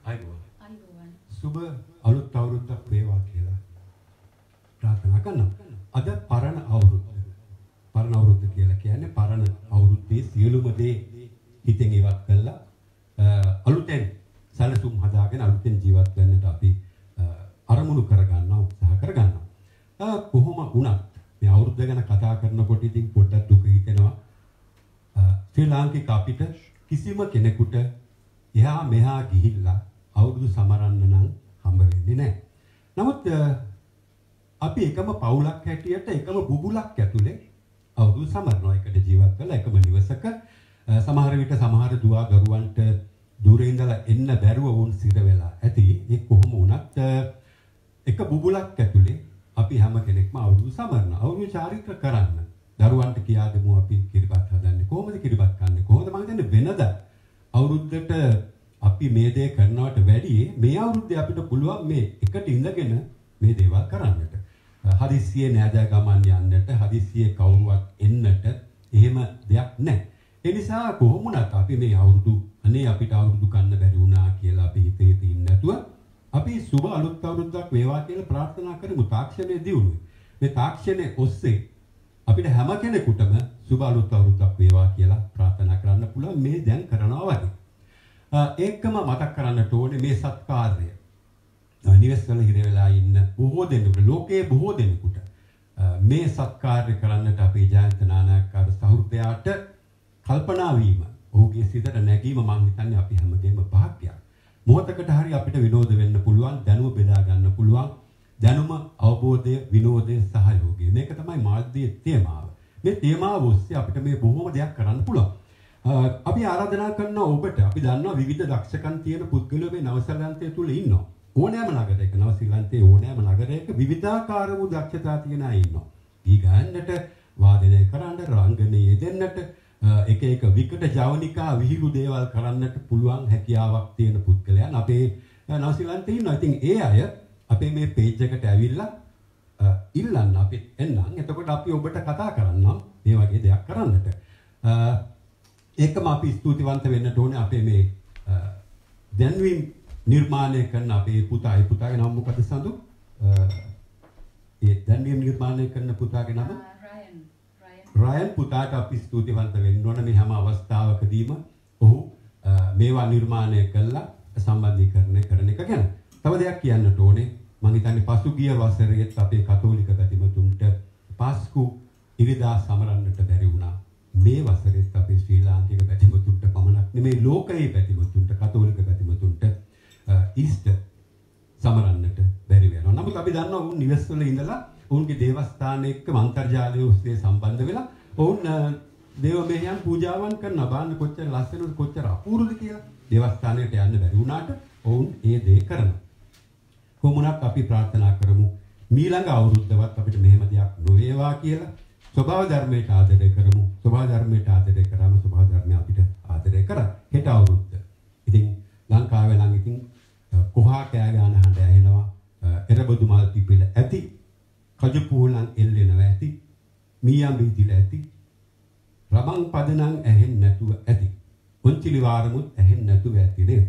අයිබෝවන්. සුබ අලුත් අවුරුද්දක් වේවා කියලා ප්‍රාර්ථනා කරනවා. අද පරණ අවුරුද්ද. පරණ අවුරුද්ද කියලා කියන්නේ පරණ අවුරුද්දේ සියලුම දේ හිතෙන් ඉවත් කළා අලුතෙන් සැලසුම් හදාගෙන අලුතෙන් ජීවත් වෙන්නට අපි අරමුණු කරගන්නවා උත්සාහ කරගන්නවා. කොහොම වුණත් මේ අවුරුද්ද ගැන කතා කරනකොට ඉතින් පොඩ්ඩක් දුක හිතෙනවා. ශ්‍රී ලාංකික අපිට කිසිම කෙනෙකුට එහා මෙහා ගිහිල්ලා අවුරුදු සමරන්න නම් හම්බ වෙන්නේ නැහැ. නමුත් අපි එකම පවුලක් හැටියට එකම බුබුලක් ඇතුලේ අවුරුදු සමරනවා. එකට ජීවත් වෙලා එකම නිවසක සමහර විට සමහර දුවා දරුවන්ට දුරින් ඉඳලා එන්න බැරුව වුන් සිර වෙලා ඇති. ඒ කොහොම වුණත් එක බුබුලක් ඇතුලේ අපි හැම කෙනෙක්ම අවුරුදු සමරනවා. අවුරුදු චාරිත්‍ර කරන්න. දරුවන්ට කියා දෙමු අපි කිරිබත් හදන්නේ කොහොමද කිරිබත් කන්නේ කොහොමද මම හිතන්නේ වෙනද අවුරුද්දට අපි මේ දේ කරනවට වැඩිය මේ අවුරුද්දේ අපිට පුළුවන් මේ එකට ඉඳගෙන මේ දේවල් කරන්නට. හදිස්සියේ නෑදෑ ගමන් යන්නට, හදිස්සියේ කවුරුවත් එන්නට එහෙම දෙයක් නැහැ. ඒ නිසා කොහොම වුණත් අපි මේ අවුරුදු අනේ අපිට අවුරුදු කන්න බැරි වුණා කියලා අපි හිතේ තින්නේ නැතුව අපි සුබ අලුත් අවුරුද්දක් වේවා කියලා ප්‍රාර්ථනා කරමු. තාක්ෂණයේ දියුණුවයි. මේ තාක්ෂණයේ ඔස්සේ අපිට හැම කෙනෙකුටම සුබ අලුත් අවුරුද්දක් වේවා කියලා ප්‍රාර්ථනා කරන්න පුළුවන් මේ දැන් කරනවා වගේ. ඒකම මතක් කරන්නට ඕනේ මේ සත්කාරය. නිවෙස්වල හිර වෙලා ඉන්න බොහෝ දෙනෙකුට ලෝකයේ බොහෝ දෙනෙකුට මේ සත්කාරය කරන්නට අපේ ජයන්ත නානායක්කාර සහෘදයාට කල්පනා වීම ඔහුගේ සිතට නැගීම මම හිතන්නේ අපි හැමදේම භාග්‍යයක්. මොහොතකට හරි අපිට විනෝද වෙන්න පුළුවන්, දැනුම බෙදා ගන්න පුළුවන්. දැනුම, අවබෝධය, විනෝදය, සහයෝගය. මේක තමයි මාධ්‍යයේ තේමාව. මේ තේමාව ඔස්සේ අපිට මේ බොහෝම දෙයක් කරන්න පුළුවන්. අපි ආරාධනා කරන ඔබට අපි දන්නවා විවිධ දක්ෂකම් තියෙන පුද්ගලයෝ මේ නවසීලන්තය තුල ඉන්නවා. ඕනෑම නගරයක නවසීලන්තයේ ඕනෑම නගරයක විවිධාකාර වූ දක්ෂතා තියෙන අය ඉන්නවා. දී ගන්නට, වාදනය කරන්න, රංගනයේ දෙන්නට, එක එක විකට ජවනිකා විහිළු දේවල් කරන්නට පුළුවන් හැකියාවක් තියෙන පුද්ගලයන් අපේ නවසීලන්තයේ ඉන්නවා. ඉතින් ඒ අය අපේ මේ පේජ් එකට ඇවිල්ලා ඉල්ලන්න අපි එන්නම්. එතකොට අපි ඔබට කතා කරන්නම් මේ වගේ දෙයක් කරන්නට. ඒකම අපි ස්තුතිවන්ත වෙන්නට ඕනේ අපේ මේ දැන්වීම් නිර්මාණය කරන අපේ පුතාගේ නම මොකද සඳු? ඒ දැන්වීම් නිර්මාණය කරන පුතාගේ නම රයන් පුතාට අපි ස්තුතිවන්ත වෙන්න ඕන මේ හැම අවස්ථාවකදීම ඔහු මේවා නිර්මාණය කළා සම්බන්ධීකරණය කරන එක ගැන. තව දෙයක් කියන්නට ඕනේ. මම හිතන්නේ පසුගිය වසරේත් අපේ කතෝලික බැතිමතුන්ට පාස්කු ඉරිදා සමරන්නට බැරි වුණා. මේ වසරේත් අපේ ශ්‍රී ලාංකික බැතිමතුන්ට පමණක් නෙමෙයි ලෝකයේ බැතිමතුන්ට කතෝලික බැතිමතුන්ට ඊස්ටර් සමරන්නට බැරි වෙනවා. නමුත් අපි දන්නවා උන් නිවෙස්වල ඉඳලා ඔවුන්ගේ දේවස්ථාන එක්ක අන්තර්ජාලය ඔස්සේ සම්බන්ධ වෙලා ඔවුන් දේව මෙහෙයන් පූජාවන් කරනවා. බලන්න කොච්චර ලස්සනද කොච්චර අපූර්වද කියලා. දේවස්ථානයට යන්න බැරි වුණාට ඔවුන් ඒ දේ කරනවා. කොමුණක් අපි ප්‍රාර්ථනා කරමු ඊළඟ අවුරුද්දවත් අපිට මෙහෙම දෙයක් නොවේවා කියලා. ස්වභාව ධර්මයට ආදරය කරමු. ස්වභාව ධර්මයට ආදරය කරාම ස්වභාව ධර්මය අපිට ආදරය කරා. හෙට අවුරුද්ද. ඉතින් ලංකාවේ නම් ඉතින් කොහා කෑ ගන්න හඬ ඇහෙනවා. එරබදු මල් පිපිල ඇති. කජු පුහුලන් එල්ලෙනවා ඇති. මීයම් බීතිලා ඇති. රබන් පදනම් ඇහෙන්නේ නැතුව ඇති. පොන්චිලි වාරමුත් ඇහෙන්නේ නැතුව ඇති නේද?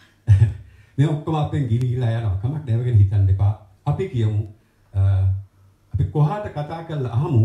මේ ඔක්කොම අපෙන් ගිලිහිලා යනවා. කමක් නැවගෙන හිතන්න එපා. අපි කියමු අපි කොහාට කතා කරලා අහමු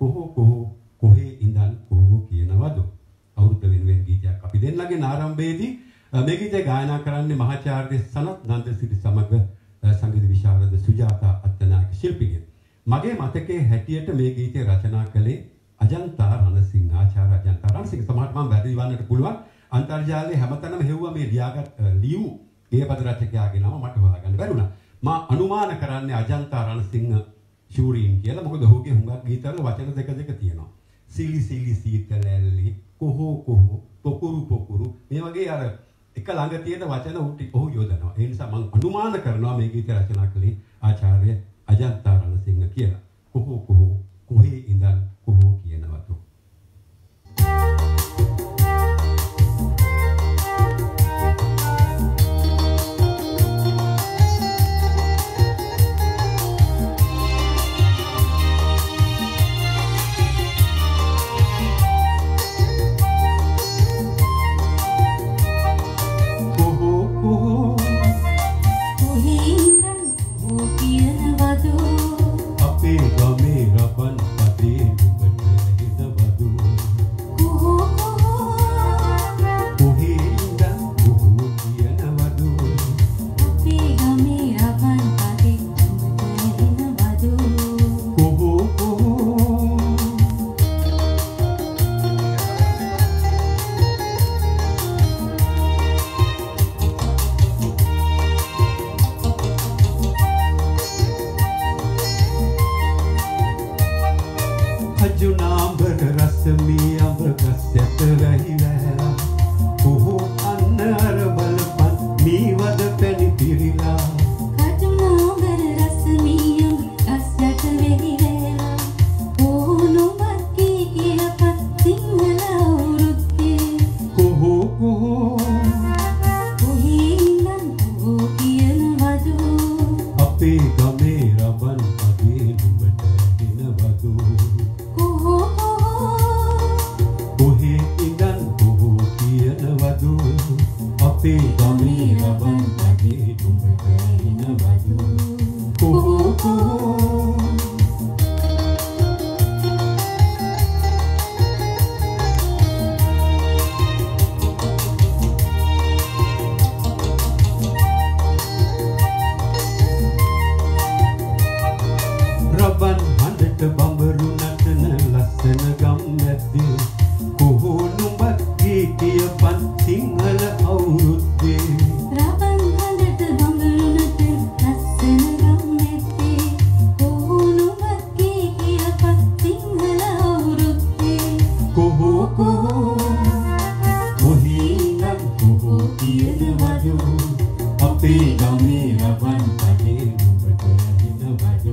කොහේ ඉඳන් කොහොම කියනවද? අවුරුද්ද වෙනුවෙන් ගීතයක් අපි දෙන්නගේ ආරම්භයේදී මේ ගීතය ගායනා කරන්නේ මහාචාර්ය සනත් නන්දසිරි සමග සංගීත විශාරද සුජාතා අත්තනායක ශිල්පිනිය. මගේ මතකයේ හැටියට මේ ගීතය රචනා කළේ අජන්තා රණසිංහ ආචාර්ය අජන්තා රණසිංහ. සමහරට මම වැරදි වන්නට පුළුවන්. අන්තර්ජාලයේ හැමතැනම හෙව්වා මේ ලියූ ගේපද රචකයාගේ නම මට හොයාගන්න බැරුණා. මම අනුමාන කරන්නේ අජන්තා රණසිංහ ශූරීන් කියලා. මොකද ඔහුගේ හුඟක් ගීතවල වචන දෙක තියෙනවා. සිලි සිලි සීතලැල්ලි කොහො පොකුරු පොකුරු මේ වගේ අර එක ළඟ තියෙන වචන ඔහු යොදනවා. ඒ නිසා මම අනුමාන කරනවා මේ ගීත රචනා කළේ ආචාර්ය අජන්තා රණසිංහ කියලා. කොහේ ඉඳන් කොහො කියනවද? නව ගස්සට වැහි වැහැලා කොහො අන්න අර බලපන් මීවද පැණි පිරිලා කටුමෝගර රසමියම් ගස්සට වෙහි වැහැලා කොහො නුඹත් කියපත් සිංහල අවුරුද්දේ කොහො කොහේ ඉඳන් කොහො කියනවද අපේ ගමේ රබන් පදේ නුඹට එනවද කොහේ ඉඳන් කොහො කියනවද අපේ ගමේ රබන් පදේ නුඹට එනවද රබන් හඬට බඹරු නටන ලස්සන ගම් මැද්දේ කොහො නුඹත් කියපන් සිංහල අවුරුද්දේ රබන් හඬට බඹරු නටන ලස්සන ගම් මැද්දේ කොහො නුඹත් කියපත් සිංහල අවුරුද්දේ කොහේ ඉඳන් කොහො කියනවද අපේ ගමේ රබන් පදේ නුඹට එනවද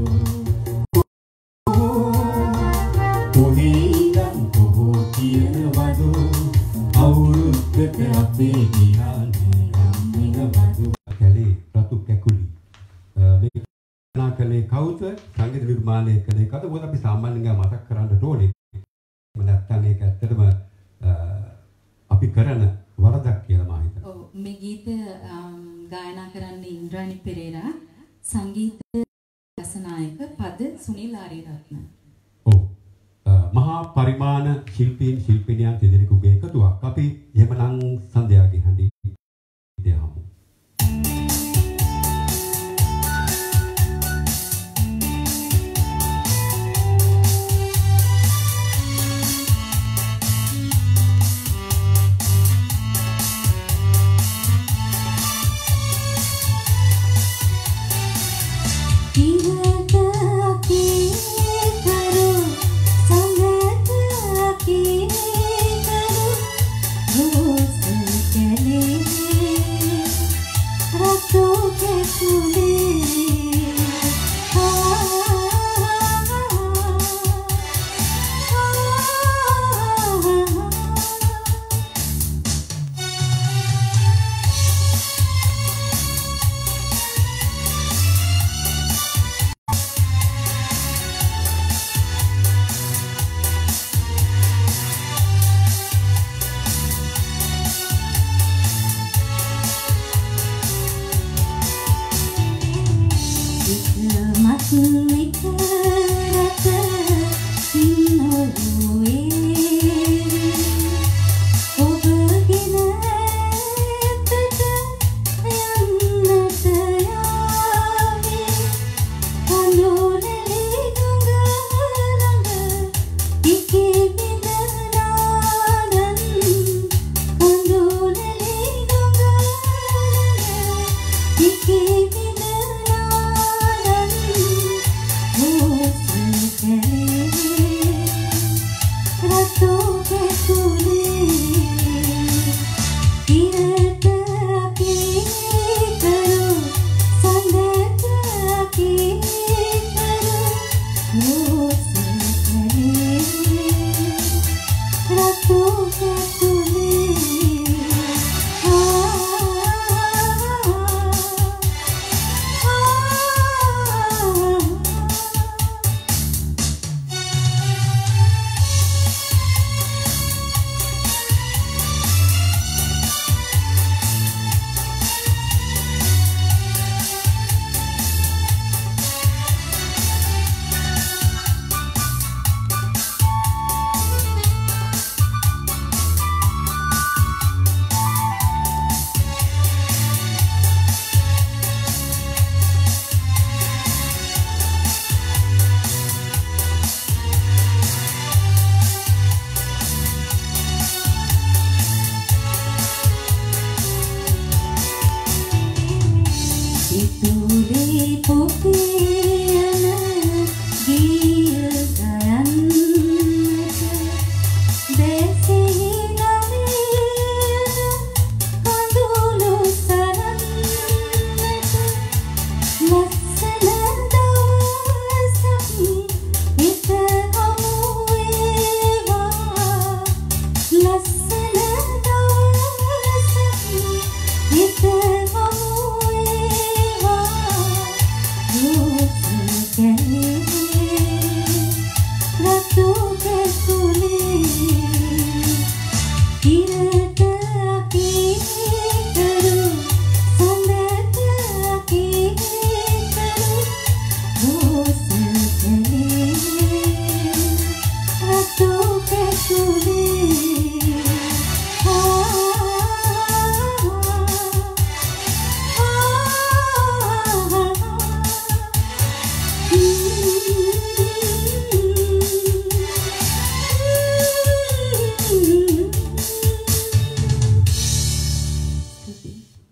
අවුරුද්දක අපේ ගියානේ ගම්මිනවදු කැලේ රතු කැකුලි මේ කනා කලේ කවුද සංගීත නිර්මාණය කලේ කවුද මොකද අපි සාමාන්‍යයෙන් මතක් කරන්න ඕනේ නැත්නම් ඒක ඇත්තටම අපි කරන වරදක් කියලා මම හිතනවා. ඔව් මේ ගීතය ගායනා කරන්නේ ඉන්ද්‍රාණි පෙරේරා සංගීත රසනායක පද සුනිල් ආරියරත්න. ඔව් මහා පරිමාණ ශිල්පීන් ශිල්පිනියන් දෙදෙනෙකුගේ එකතුවක්. අපි එහෙමනම් සන්ධ්‍යාගේ හඬි දෙහමු.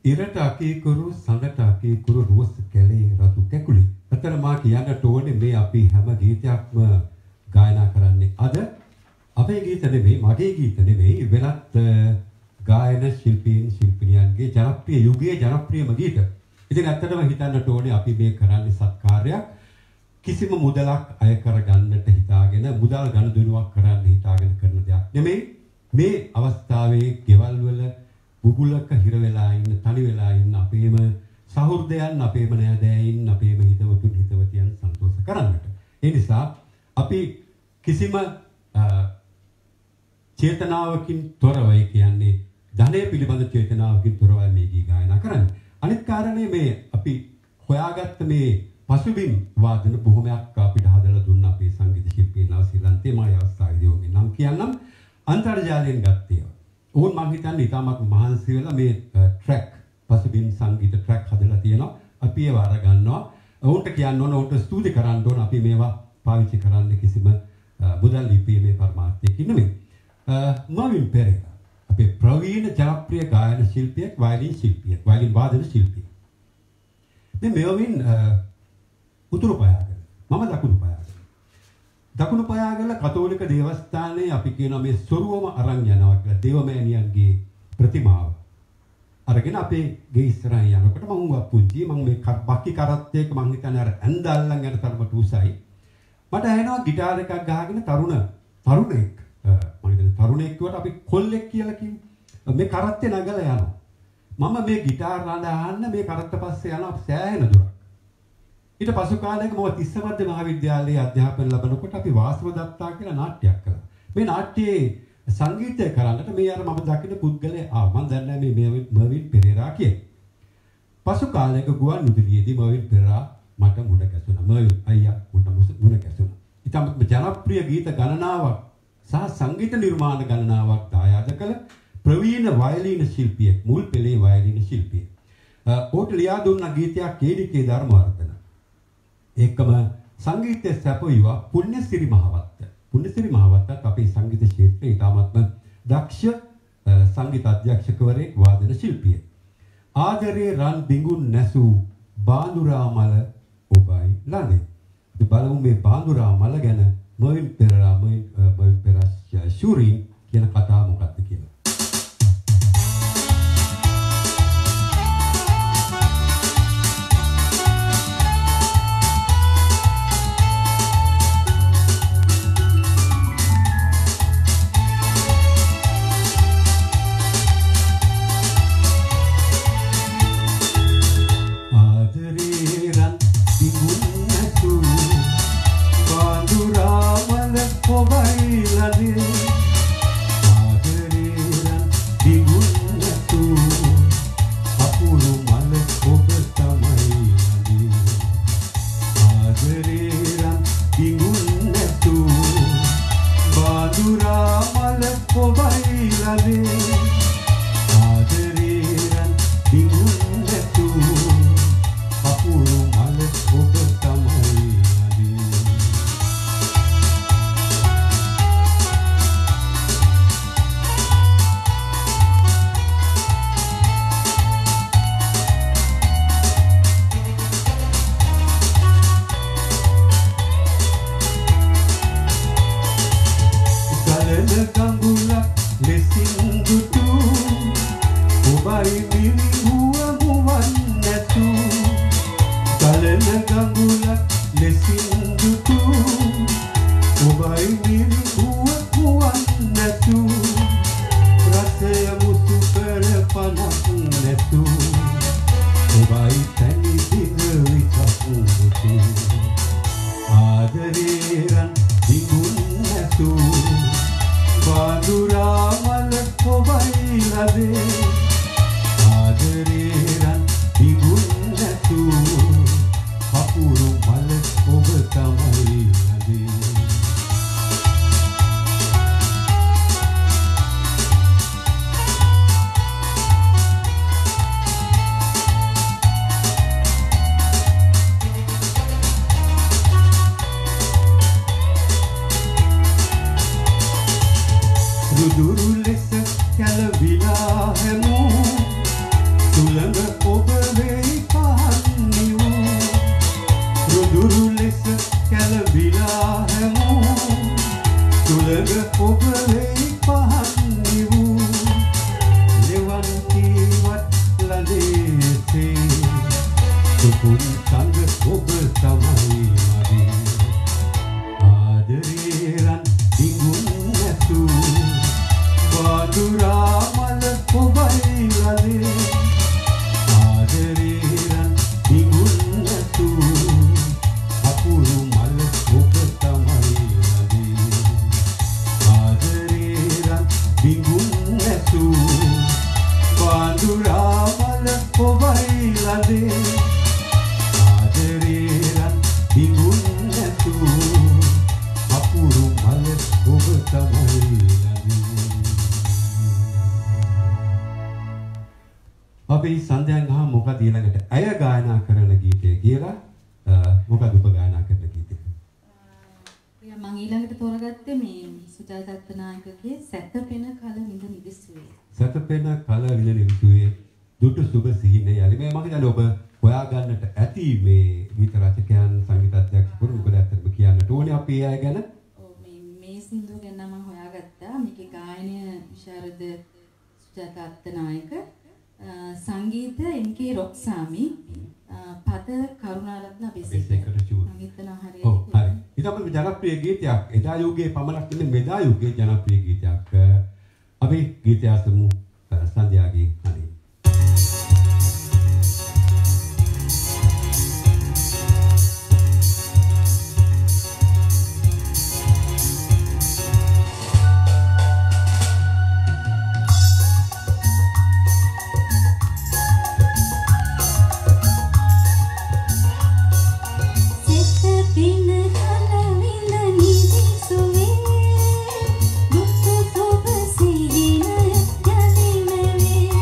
ඉරට අකීකුරු සඳට අකීකුරු රෝස් කැලේ රතු කැකුලි. අතන මා කියන්නට ඕනේ මේ අපි හැම ගීතයක්ම ගායනා කරන්නේ. අද අපේ ගීත නෙවෙයි, මගේ ගීත නෙවෙයි, වෙනත් ගායන ශිල්පීන් ශිල්පිනියන්ගේ ජනප්‍රිය යුගයේ ජනප්‍රියම ගීත. ඉතින් ඇත්තටම හිතන්නට ඕනේ අපි මේ කරන්නේ සත්කාරයක්. කිසිම මුදලක් අය කරගන්නට හිතාගෙන මුදල් ගනුදෙනුවක් කරන්න හිතාගෙන කරන දෙයක් නෙමෙයි. මේ අවස්ථාවේ ගෙවල් වල බුබුලක හිර වෙලා ඉන්න, තනි වෙලා ඉන්න අපේම සහෘදයන්, අපේම නෑදෑයින්, අපේම හිතවතුන් හිතවතියන් සන්තෝෂ කරන්නට. ඒ නිසා අපි කිසිම චේතනාවකින් තොරවයි කියන්නේ ධනය පිළිබඳ චේතනාවකින් තොරවයි මේ ගී ගායනා කරන්නේ. අනිත් කාරණේ මේ අපි හොයාගත්ත මේ පසුබිම් වාදන බොහොමයක් අපිට හදලා දුන්න අපේ සංගීත ශිල්පී ශ්‍රී ලංකාවේ මා අවස්ථාවේදී ඔවුන්ගේ නම් කියන්නම් අන්තර්ජාලයෙන් ගත්තේ. ඕන් මම හිතන්නේ ඉතාමත් මහන්සි වෙලා මේ ට්‍රැක් පසුබිම් සංගීත ට්‍රැක් හදලා තියෙනවා. අපි ඒව අර ගන්නවා. ඔවුන්ට කියන්න ඕන, ඔවුන්ට ස්තුති කරන්න ඕන. අපි මේවා පාවිච්චි කරන්න කිසිම මුදල් ලිපීමේ පරමාර්ථයකින් නෙමෙයි. මවින් පෙරේරා අපේ ප්‍රවීණ ජනප්‍රිය ගායන ශිල්පියෙක්, වයලින් ශිල්පියෙක්, වයලින් වාදන ශිල්පියෙක්. මේ මෙවින් උතුරු පයාගල, මම දකුණු පයාගල. දකුණු පයාගල කතෝලික දේවස්ථානයේ අපි කියනවා මේ සොරුවම අරන් යනවා කියලා දේවමෑණියන්ගේ ප්‍රතිමාව අරගෙන අපේ ගේ ඉස්සරහින් යනකොට මම පුංචි මේ බක්කි කරත්තයක මං හිතන්නේ අර ඇඳ අල්ලන් යන තරමට උසයි. මට ඇහෙනවා গিitar එකක් ගහගෙන තරුණෙක් මම හිතන්නේ තරුණෙක් කියවට අපි කොල්ලෙක් කියලා කිව්වේ. මේ කරත්තේ නගලා යනවා. මම මේ গিitar නඩ අහන්න මේ කරත්ත පස්සේ යනවා සෑහෙන දුරක්. ඊට පසු කාලයක මම තිස්සමද්ද මහාවිද්‍යාලයේ අධ්‍යාපනය ලබනකොට අපි වාසව දත්තා කියලා නාට්‍යයක් කළා. මේ නාට්‍යයේ සංගීතය කරන්නට මේ අර මම දකින පුද්ගලයා මම දන්නේ මේ මර්වින් පෙරේරා කියන්නේ. පසු කාලයක ගුවන් විදුලියේදී මර්වින් පෙරේරා මට මුණ ගැසුණා. මර්වින් අයියා මුණ ගැසුණා. ඉතාමත් ජනප්‍රිය ගීත ගණනාවක් සහ සංගීත නිර්මාණ ගණනාවක් දායාද කළ ප්‍රවීණ වයලීන ශිල්පියෙක්, මුල් පෙළේ වයලීන ශිල්පියෙක්. ඔහුට ලියා දුන්න ගීතයක් කේඩිකේ ධර්මවර්ධන. ඒකම සංගීතයේ සැපයුවා පුණ්‍යසිරි මහවත්ත. පුණ්‍යසිරි මහවත්තත් අපේ සංගීත ක්ෂේත්‍රයේ ඉතාමත්ම දක්ෂ සංගීත අධ්‍යක්ෂකවරයෙක්, වාදන ශිල්පියෙක්. ආදරේ රන් බිඟුන් නැසූ බාඳුරා මල ඔබයි ළඟේ. අපි බලමු මේ බාඳුරා මල ගැන මර්වින් පෙරේරා ශූරින් කියන කතාව මොකක්ද කියලා. දුරු ලෙස කැළවිලා හැමෝ සුළඟ වඳුරා මල ඔබයි ලදේ ආදරේරන් දිගුන් නැතු අපුරු මල ඔබ තමයි ලදේ ආදරේරන් දිගුන් නැතු වඳුරා මල ඔබයි ලදේ ආදරේරන් දිගුන් නැතු අපුරු මල ඔබ තමයි අපි සන්ධ්‍යාන් ගහ මොකද ඊළඟට අය ගායනා කරන ගීතය කියලා මොකද ඔබ ගායනා කරන ගීතය? මම ඊළඟට තෝරගත්තේ මේ සුජාත අත්තනායකගේ සැතපෙන කල විඳ නිදිසුවේ. සැතපෙන කල විඳ නිදිසුවේ දුටු සුබ සිහිනේ යලි මේ මම හිතන්නේ ඔබ හොයා ගන්නට ඇති මේ ගීත රචකයන් සංගීතඥයෙකුට මොකද ඇත්තටම කියන්නට ඕනේ අපි අය ගැන. ඔව් මේ සින්දුව ගැන මම හොයාගත්තා. මේකේ ගායනය විශාරද සුජාත අත්තනායක සංගීත එම්.කේ. රොක්සාමි පද කරුණාරත්න අබේසේකර සංගීතන හරියට. ඔව් හරි. ඊට අපේ ජනප්‍රිය ගීතයක් එදා යුගයේ පමණක් නෙමෙයි මෙදා යුගයේ ජනප්‍රිය ගීතයක්. අපි ගීතය අසමු සන්ධ්‍යාගේ අනේ. Dutu tu bersihina jadi mewe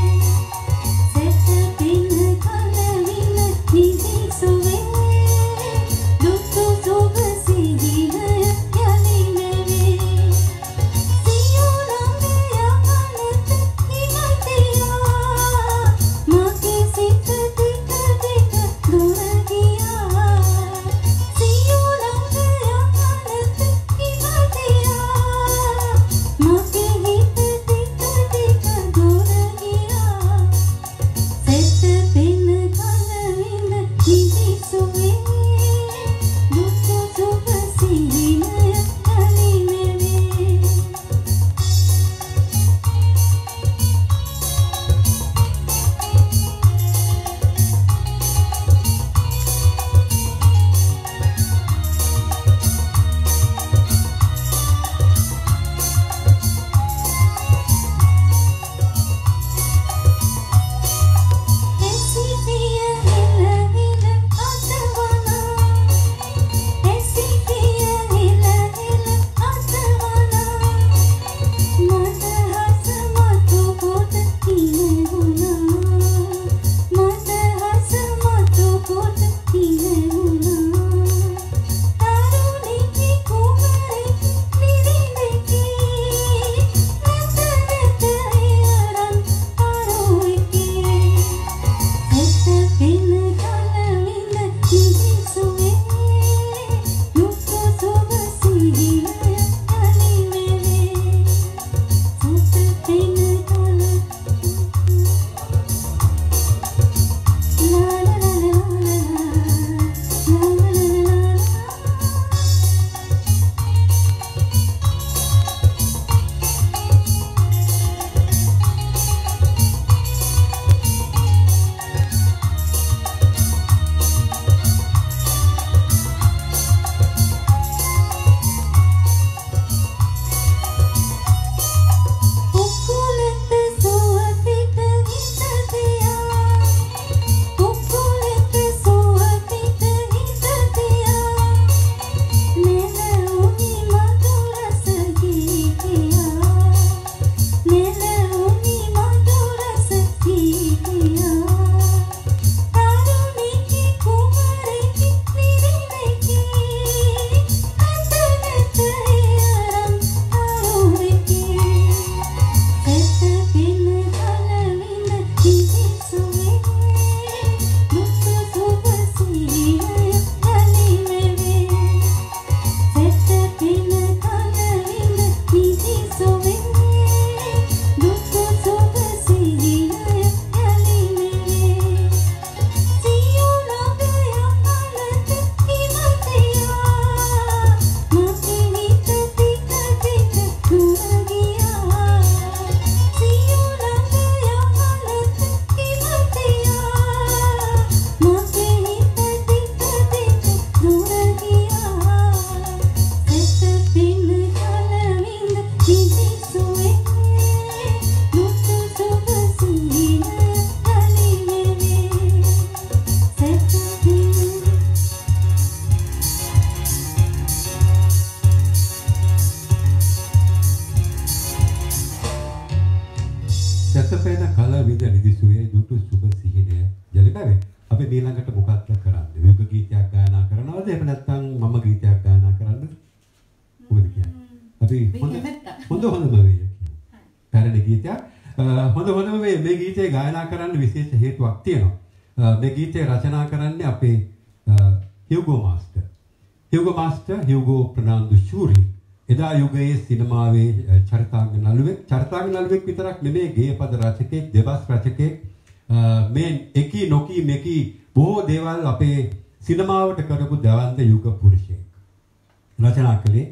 වැසපෙන කල විඳ නිදිසුවේ දුටු සුබ සිහිනය ජලිකාවේ අපි ඊළඟට මොකක්ද කරන්නේ? යුග ගීතයක් ගායනා කරනවද? එහෙම නැත්නම් මම ගීතයක් ගායනා කරන්නද? මොකද කියන්නේ? අපි හොඳම වේ. පැරණි ගීතයක්. හොඳම මේ ගීතය ගායනා කරන්න විශේෂ හේතුවක් තියෙනවා. මේ ගීතය රචනා කරන්නේ අපේ හියුගෝ මාස්ටර්. හියුගෝ ප්‍රනාන්දු ශූරි. එදා යුගයේ සිනමාවේ චරිතාංග නළුවෙක් විතරක් නෙමෙයි ගේයපද රචකයෙක්, දෙබස් රචකයෙක්. මේ එකී නොකී මෙකී බොහෝ දේවල් අපේ සිනමාවට කරපු දවන්ත යුග පුරුෂයෙක්. රචනා කළේ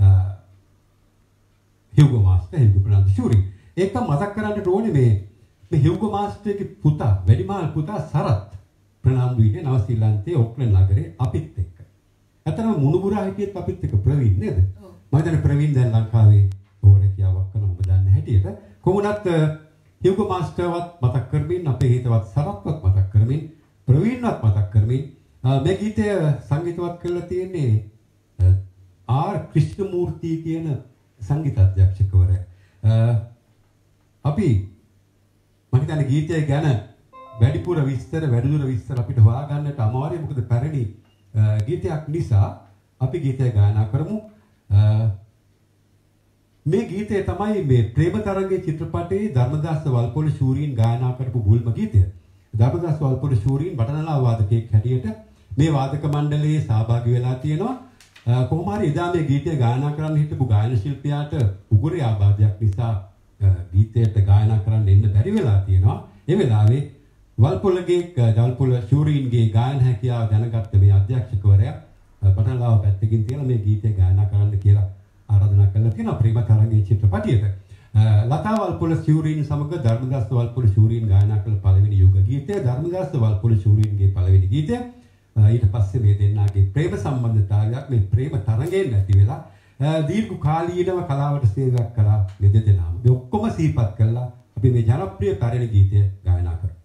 හියුගෝ මාස්ටර්, හියුගෝ ප්‍රනාන්දු ශූරි. ඒක මතක් කරන්න ඕනේ මේ හියුගෝ මාස්ටර්ගේ පුතා, වැඩිමහල් පුතා සරත් ප්‍රනාන්දු ඉන්නේ නව ශ්‍රීලන්තයේ ඔක්ලන්ඩ් නගරේ අපිත් එක්ක. අතන මුණුබුරා හිටියෙත් අපිත් එක්ක ප්‍රවීන් නේද? මම දැන් ප්‍රවීන් දැන් ලංකාවේ ඕනේ කියාවක් කරන ඔබ දන්න හැටියට කොහොමවත් හියුගෝ මාස්ටර්වත් මතක් කරමින් අපේ හිතවත් සරත්වත් මතක් කරමින් ප්‍රවීන්වත් මතක් කරමින් මේ ගීතය සංගීතවත් කරලා තියෙන්නේ ආර් ක්‍රිෂ්ණමූර්ති කියන සංගීත අධ්‍යක්ෂකවරයා. අපි මම හිතන්නේ ගීතය ගැන වැඩිදුර විස්තර අපිට හොයාගන්නට අමාරුයි. මොකද පැරණි ගීතයක් නිසා අපි ගීතය ගායනා කරමු. මේ ගීතය තමයි මේ ප්‍රේම තරංගේ චිත්‍රපටයේ ධර්මදාස වල්පොල ශූරීන් ගායනා කරපු මුල්ම ගීතය. ධර්මදාස වල්පොල ශූරීන් බටනලා වාදකයෙක් හැටියට මේ වාදක මණ්ඩලයේ සහභාගී වෙලා තියෙනවා. කොහොම හරි එදා මේ ගීතය ගායනා කරන්න හිටපු ගායන ශිල්පියාට උගුරේ ආබාධයක් නිසා ගීතයට ගායනා කරන්න එන්න බැරි වෙලා තියෙනවා. ඒ වෙලාවේ වල්පොල ශූරීන්ගේ ගායන හැකියාව දැනගත්ත මේ අධ්‍යක්ෂකවරයා බටනලාව පැත්තකින් තියලා මේ ගීතය ගායනා කරන්න කියලා ආරාධනා කළා තියෙනවා ප්‍රේම තරංගේ චිත්‍රපටියට. ලතා වල්පොල ශූරීන් සමග ධර්මදාස වල්පොල ශූරීන් ගායනා කළ පළවෙනි යුග ගීතය, ධර්මදාස වල්පොල ශූරීන්ගේ පළවෙනි ගීතය. ඊට පස්සේ මේ දෙන්නාගේ ප්‍රේම සම්බන්ධතාවයක් මේ ප්‍රේම තරංගයෙන් නැති වෙලා දීර්ඝ කාලීනව කලාවට සේවයක් කළා මේ දෙදෙනාම. මේ ඔක්කොම සිහිපත් කළා අපි මේ ජනප්‍රිය පැරණි ගීතය ගායනා කරමු.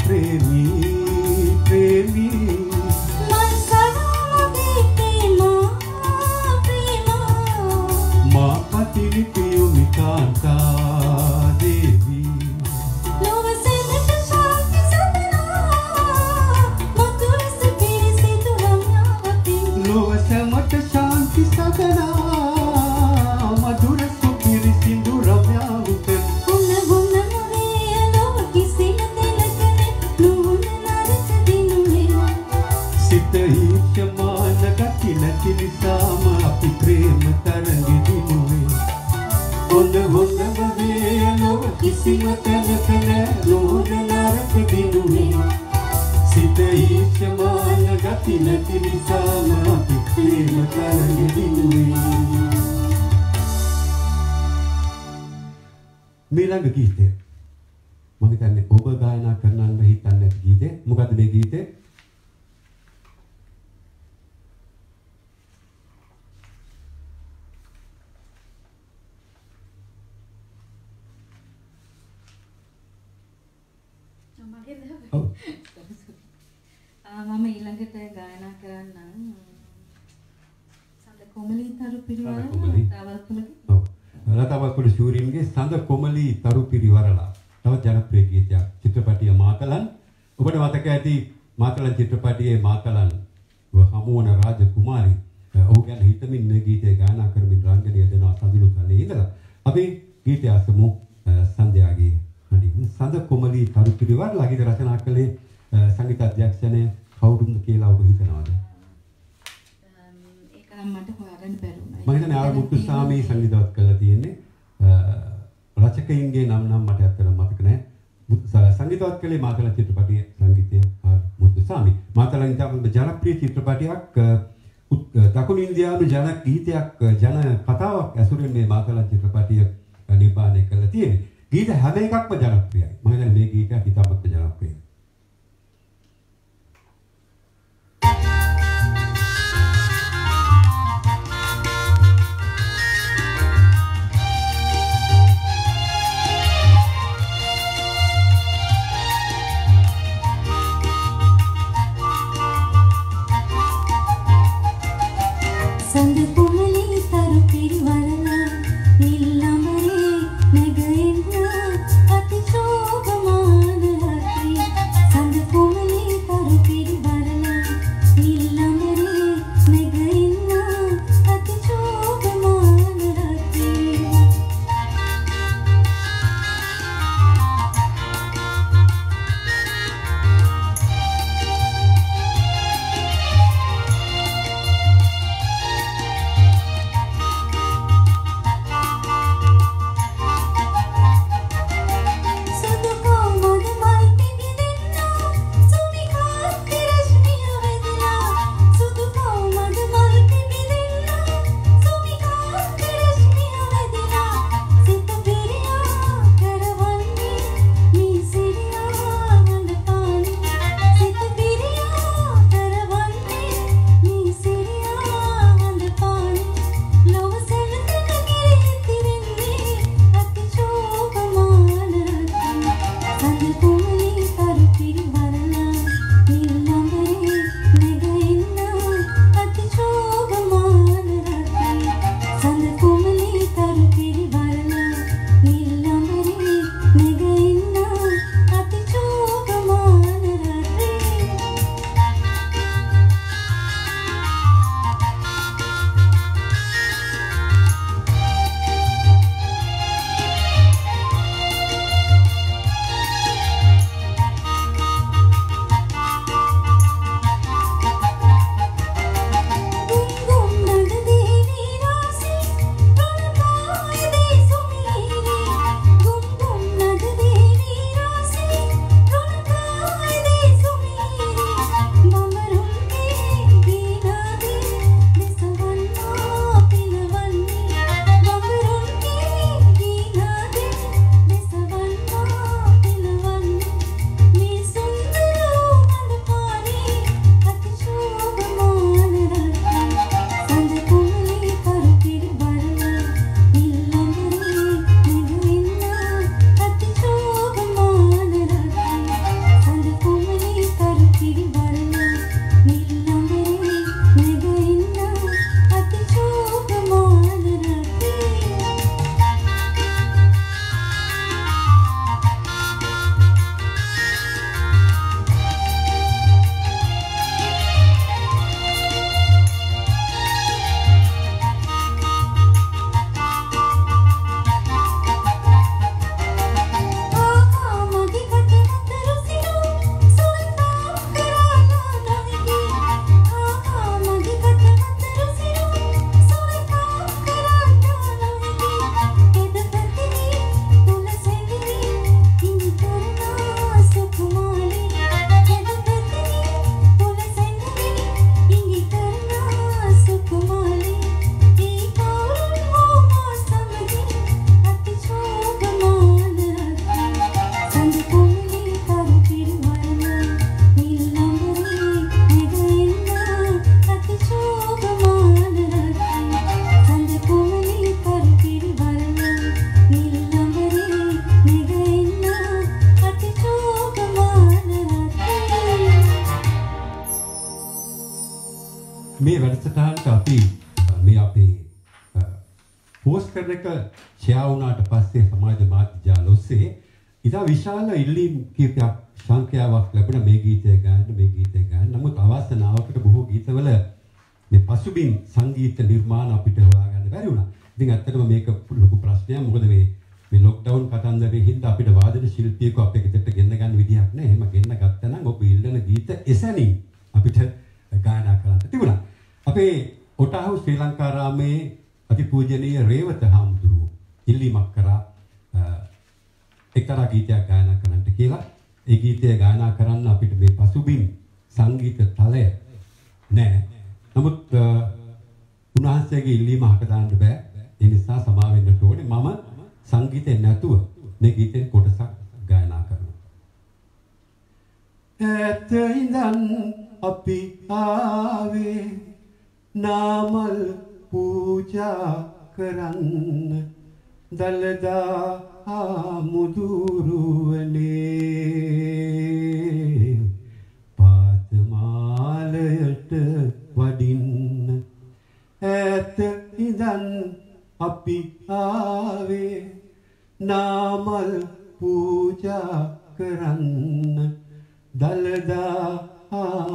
प्रेमी प्रेमी माँ पतिनी पियुमी कांता देवी लोवसमट शांति सदना मधुर सुखिर सिंधु रम्यावते सित ईशमान गति नति निसाम अपि प्रेम तरंगि दिनुवे होंद होंद बवे लोव किसिम तनक नूर नरक दिनुवे सित ईशमान गति नति निसाम अपि प्रेम तरंगि दिनुवे ඊළඟ ගීතය මම හිතන්නේ ඔබ ගායනා කරනන්න හිතන්නේ නැති ගීතේ මොකද්ද මේ ගීතේ මම ඊළඟට ගායනා කරන්නම් සඳ කොමලී තරු පිරිවරලා තවල්කුලගේ ලතාවල්කුඩ ශූරින්ගේ සඳ කොමලී තරු පිරිවරලා තව ජනප්‍රිය ගීතයක් චිත්‍රපටය මාතලන් ඔබට මතක ඇති මාතලන් චිත්‍රපටයේ මාතලන් හමු වන රාජකුමාරී ඔහු ගැන හිතමින් මේ ගීතය ගායනා කරමින් රංගනය දෙනවා සඳුළු තලයේ ඉඳලා අපි ගීතය අසමු සන්ධ්‍යාගේ හඬින් සඳ කොමලී තරු පිරිවරලා ගීත රචනා කළේ සංගීත අධ්‍යක්ෂණය කවුරුන්ද කියලා ඔබ හිතනවාද? ඒක නම් මට හොයාගන්න බැරුණා. මම හිතන්නේ ආර් මුතුසාමි සංගීතවත් කරලා තියෙන්නේ. රචකයින්ගේ නම් මට ඇත්තටම මතක නැහැ. සංගීතවත් කළේ මාතලන් චිත්‍රපටයේ සංගීතය ආර් මුතුසාමි. මාතලන් ඉතාම ජනප්‍රිය චිත්‍රපටයක් දකුණු ඉන්දියානු ජන ගීතයක් ජන කතාවක් ඇසුරින් මේ මාතලන් චිත්‍රපටය නිර්මාණය කරලා තියෙන්නේ. ගීත හැම එකක්ම ජනප්‍රියයි. මම හිතන්නේ මේ ගීතය ඉතාමත් ජනප්‍රියයි. Show මේ වැඩසටහනට අපි මේ අපේ පෝස්ට් කරන එක ෂෙයා වුණාට පස්සේ සමාජ මාධ්‍ය ජාල ඔස්සේ ඉතා විශාල ඉල්ලීම් කීපයක් සංඛ්‍යාවක් ලැබුණා මේ ගීතය ගන්න. නමුත් අවස්ථාවකට බොහෝ ගීතවල මේ පසුබිම් සංගීත නිර්මාණ අපිට හොයාගන්න බැරි වුණා. ඉතින් ඇත්තටම මේක ලොකු ප්‍රශ්නයක්. මොකද මේ ලොක්ඩවුන් කතන්දරේ හින්දා අපිට වාදන ශිල්පියෙකු අපේ ගෙදරට ගෙන්න ගන්න විදිහක් නැහැ. එහෙම ගෙන්න ගත්තා නම් ඔබ ඉල්ලන ගීත එසැනින් අපිට ගායනා කරන්න තිබුණා. අපේ ඔටාහු ශ්‍රී ලංකාරාමේ අතිපූජනීය රේවත හාමුදුරුවෝ ඉල්ලීමක් කරා එක්තරා ගීතයක් ගායනා කරන්නට කියලා. ඒ ගීතය ගායනා කරන්න අපිට මේ පසුබිම් සංගීත තලය නැහැ. නමුත් උන්වහන්සේගේ ඉල්ලීම අහක දාන්න බෑ. ඒ නිසා සමා වෙන්න ඕනේ. මම සංගීතේ නැතුව මේ ගීතෙන් කොටසක් ගායනා කරනවා. ඈත ඉඳන් අපි ආවේ නාමල් පූජා කරන්න දලදා මුදුරුවනේ පාතමාලයට වඩින්න ඈත ඉඳන් අපි ආවේ නාමල් පූජා කරන්න දලදා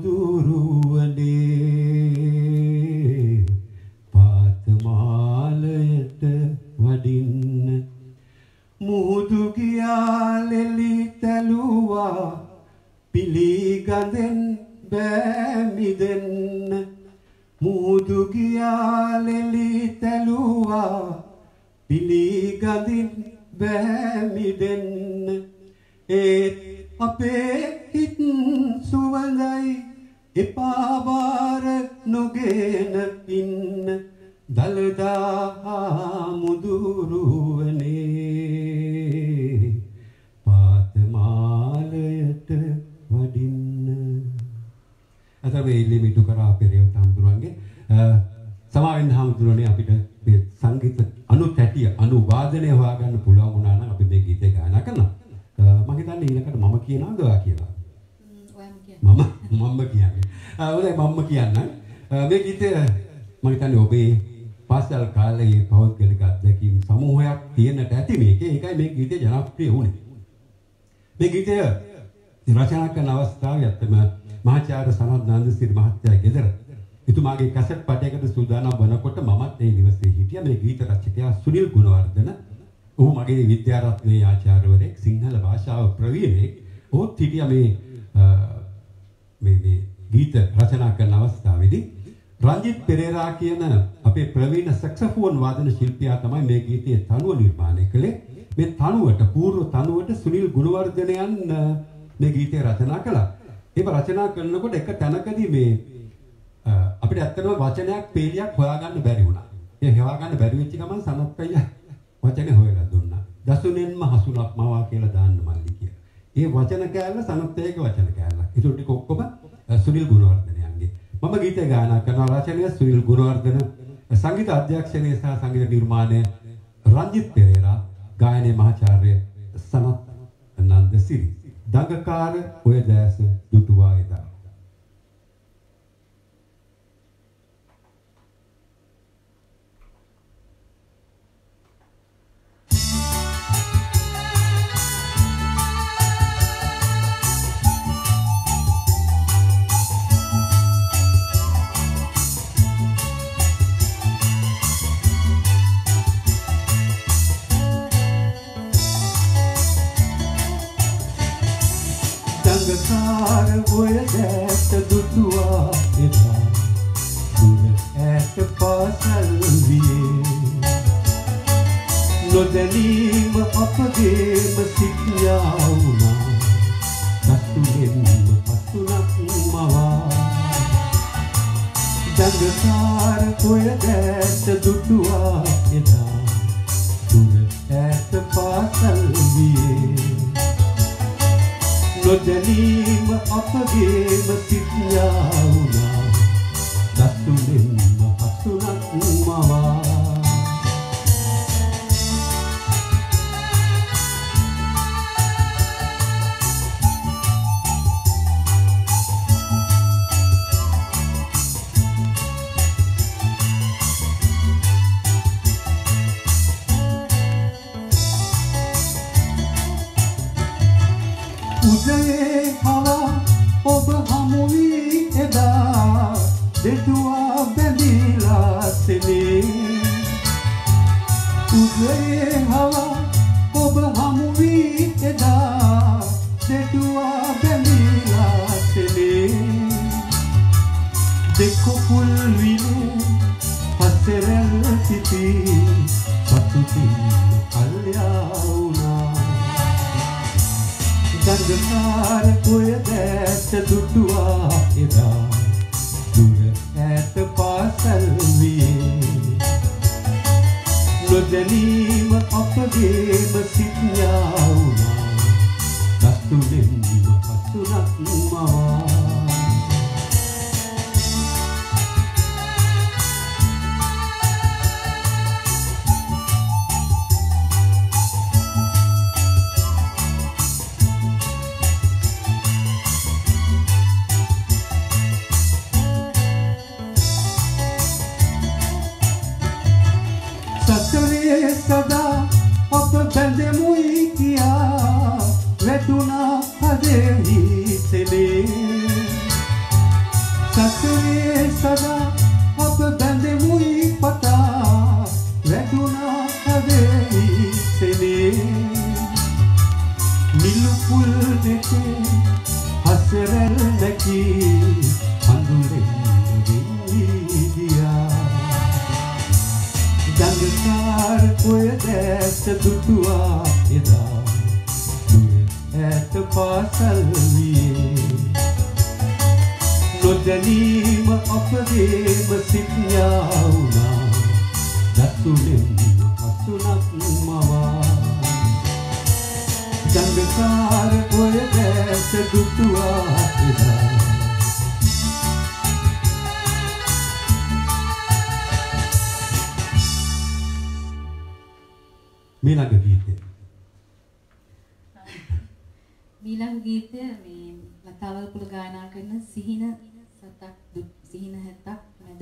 මුදුරුවනේ පාතමාලයට වඩින්න මුහුදු ගියා ලෙලි තැලුවා පිළිගඳෙන් බෑ මිදෙන්න මුහුදු ගියා ලෙලි තැලුවා පිළිගඳින් බෑ මිදෙන්න ඒත් අපේ හිත් සුවඳයි එපා බාර නොගෙන ඉන්න දලදා මුදුරුවනේ පාතමාලයට වඩින්න. අද මේ ඉල්ලීම කරා අපේ රේවත හාමුදුරුවන්ගේ සමාවෙන්න හාමුදුරුවනේ අපිට මේ සංගීත අනුතැටිය අනුවාදනය හොයාගන්න පුළුවන් වුණා නම් අපි මේ ගීතය ගායනා කරනවා. මම හිතන්නේ ඊළඟට මම කියනවාද ඔයා කියනවා? මම කියන්නේ. හොඳයි මම කියන්නම්. මේ ගීතය මම හිතන්නේ ඔබේ පාසල් කාලේ පෞද්ගලික අත්දැකීම් සමූහයක් තියෙන්නට ඇති මේකේ. ඒකයි මේ ගීතය ජනප්‍රිය වුණේ. මේ ගීතය රචනා කරන අවස්ථාවේ අත්තම මහාචාර්ය සනත් නන්දසිරි මහත්තයා ගෙදර එතුමාගේ කැසට් පටයකට සූදානම් වනකොට මමත් ඒ නිවසේ හිටියා. මේ ගීත රචකයා සුනිල් ගුණවර්ධන. ඔහු මගේ විද්‍යාරත්නයේ ආචාර්යවරයෙක්, සිංහල භාෂාව ප්‍රවීණයෙක්. ඔහුත් හිටියා මේ ගීත රචනා කරන අවස්ථාවේදී. රංජිත් පෙරේරා කියන අපේ ප්‍රවීණ සැක්සෆෝන් වාදන ශිල්පියා තමයි මේ ගීතයේ තනුව නිර්මාණය කළේ. මේ තනුවට පූර්ව තනුවට සුනිල් ගුණවර්ධනයන් මේ ගීතය රචනා කළා. ඒක රචනා කරනකොට එක තැනකදී මේ අපිට ඇත්තටම වචනයක් පේලියක් හොයාගන්න බැරි වුණා. ඒ හොයාගන්න බැරි වෙච්ච ගමන් සනත් අයියා වචනේ හොයලා දුන්නා. දසුනෙන්ම හසුනක් මවා කියලා දාන්න මල්ලි කියලා. ඒ වචන කෑල්ල සනත් අයියාගේ වචන කෑල්ල. ඒක ටික ඔක්කොම සුනිල් ගුණවර්ධනයන්ගේ. මම ගීතය ගායනා කරන රචනය සුනිල් ගුණවර්ධන, සංගීත අධ්‍යක්ෂණය සහ සංගීත නිර්මාණය රංජිත් පෙරේරා, ගායනයේ මහාචාර්ය සනත් නන්දසිරි. දඟකාර ඔය දැස දුටුවා එදා. දඟකාර ඔය දැස දුටුවා එදා දුර ඈත පාසල් වියේ නොදැනීම අපගේම සිටියා වුණා දසුනෙන්ම හසුනක් මවා දඟකාර ඔය දැස දුටුවා එදා දුර ඈත පාසල් වියේ නොදැනීම අපගේම සිටියා වුණා දසුනෙන්ම හසුනක් මවා උදේ හවා ඔබ හමු වී එදා දෙතුවා බැඳිලා සෙනේ උදේ හවා ඔබ හමු වී එදා දෙතුවා බැඳිලා සෙනේ දෙකොපුල් විනේ පසරල් සිටි සතුටින් කල්යාවුනා ගංගාර ඔය දැස දුටුවා එදා දුර ඈත පාසල් වියේ නොදැනීම අපගේම සිත්ඥා වුණා දස්තුලෙන්ම හසුනක් මවා सदा अब बंदेमुई किया वेटुना हदेही सेले ससुरे सदा अब बंदेमुई पता वेटुना हदेही सेले नीलुपुल देते हसरल नकी अंदुरे दिया गंगकार कोई देश दुटुआ इधर ඈත පාසල් වියේ නොදැනීම අපගේම සිත්ඥා වුණා දතුලෙන් හසුනක් මවා ගංගකාර ඔය දැස දුටුවා එදා ඊළඟ ගීතය ඊළඟ ගීතය මේ ලතාවල්පුල ගායනා කරන සිහින 70ක් මැද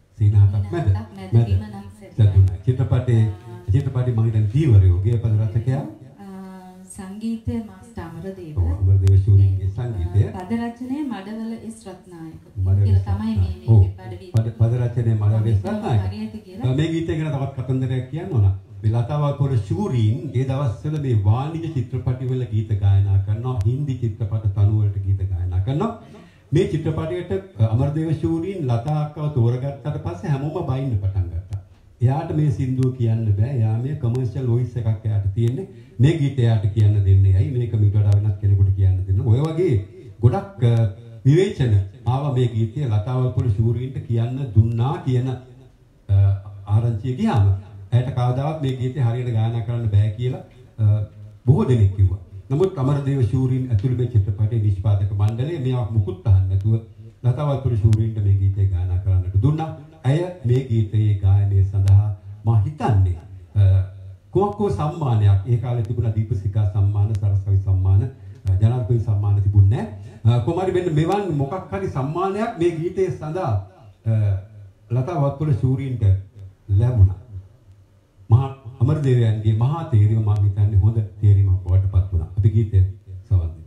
චිත්‍රපටි මම හිතන්නේ දීවරයෝගේ පද රචකයා සංගීතය මාස්ටර් අමරදේව ශූරින්ගේ සංගීතය පද රචනය මඩවල එස් රත්නායක කියලා තමයි මේ පද රචනය මඩවල එස් රත්නායක මේ ගීතය ගැන තවත් කතන්දරයක් කියන්න ඕන ලතාවල්පුල ශූරින් ඒ දවස්වල මේ වාණිජ චිත්‍රපටිවල ගීත ගායනා කරනවා හින්දි චිත්‍රපට තනු වලට ගීත ගායනා කරනවා මේ චිත්‍රපටයට අමරදේව ශූරින් ලතා අක්කව තෝරගත්තට පස්සේ හැමෝම බයින්න පටන් ගත්තා. එයාට මේ සින්දුව කියන්න බෑ. එයා මේ කමර්ෂල් වොයිස් එකක් එයාට තියෙන්නේ. මේ ගීතය එයාට කියන්න දෙන්නේ ඇයි? මේක මීට වඩා වෙනස් කෙනෙකුට කියන්න දෙන්න. ඔය වගේ ගොඩක් විවේචන ආවා මේ ගීතය ලතාවල්පුල ශූරින්ට කියන්න දුන්නා කියන ආරංචිය ගියාම ඇයට කවදාවත් මේ ගීතය හරියට ගායනා කරන්න බෑ කියලා බොහෝ දෙනෙක් කිව්වා. නමුත් අමරදේව ශූරින් ඇතුළු මේ චිත්‍රපටයේ නිෂ්පාදක මණ්ඩලය මේවා මුකුත් අහන්න නැතුව ලතාවල්පුල ශූරින්ට මේ ගීතය ගායනා කරන්නට දුන්නා. ඇය මේ ගීතයේ ගායනය සඳහා මා හිතන්නේ කොක්කෝ සම්මානයක් ඒ කාලේ තිබුණා දීපසිකා සම්මාන සරස්වති සම්මාන ජනාධිපති සම්මාන තිබුණේ නැහැ. කොහොමද මෙන්න මෙවන් මොකක් හරි සම්මානයක් මේ ගීතයේ සඳහා ලතාවල්පුල ශූරින්ට ලැබුණා. මහා අමරදේවයන්ගේ මහා තේරීම මම හිතන්නේ හොඳ තේරීමක් බවට පත් වුණා. අපි ගීතය සවන් දෙමු.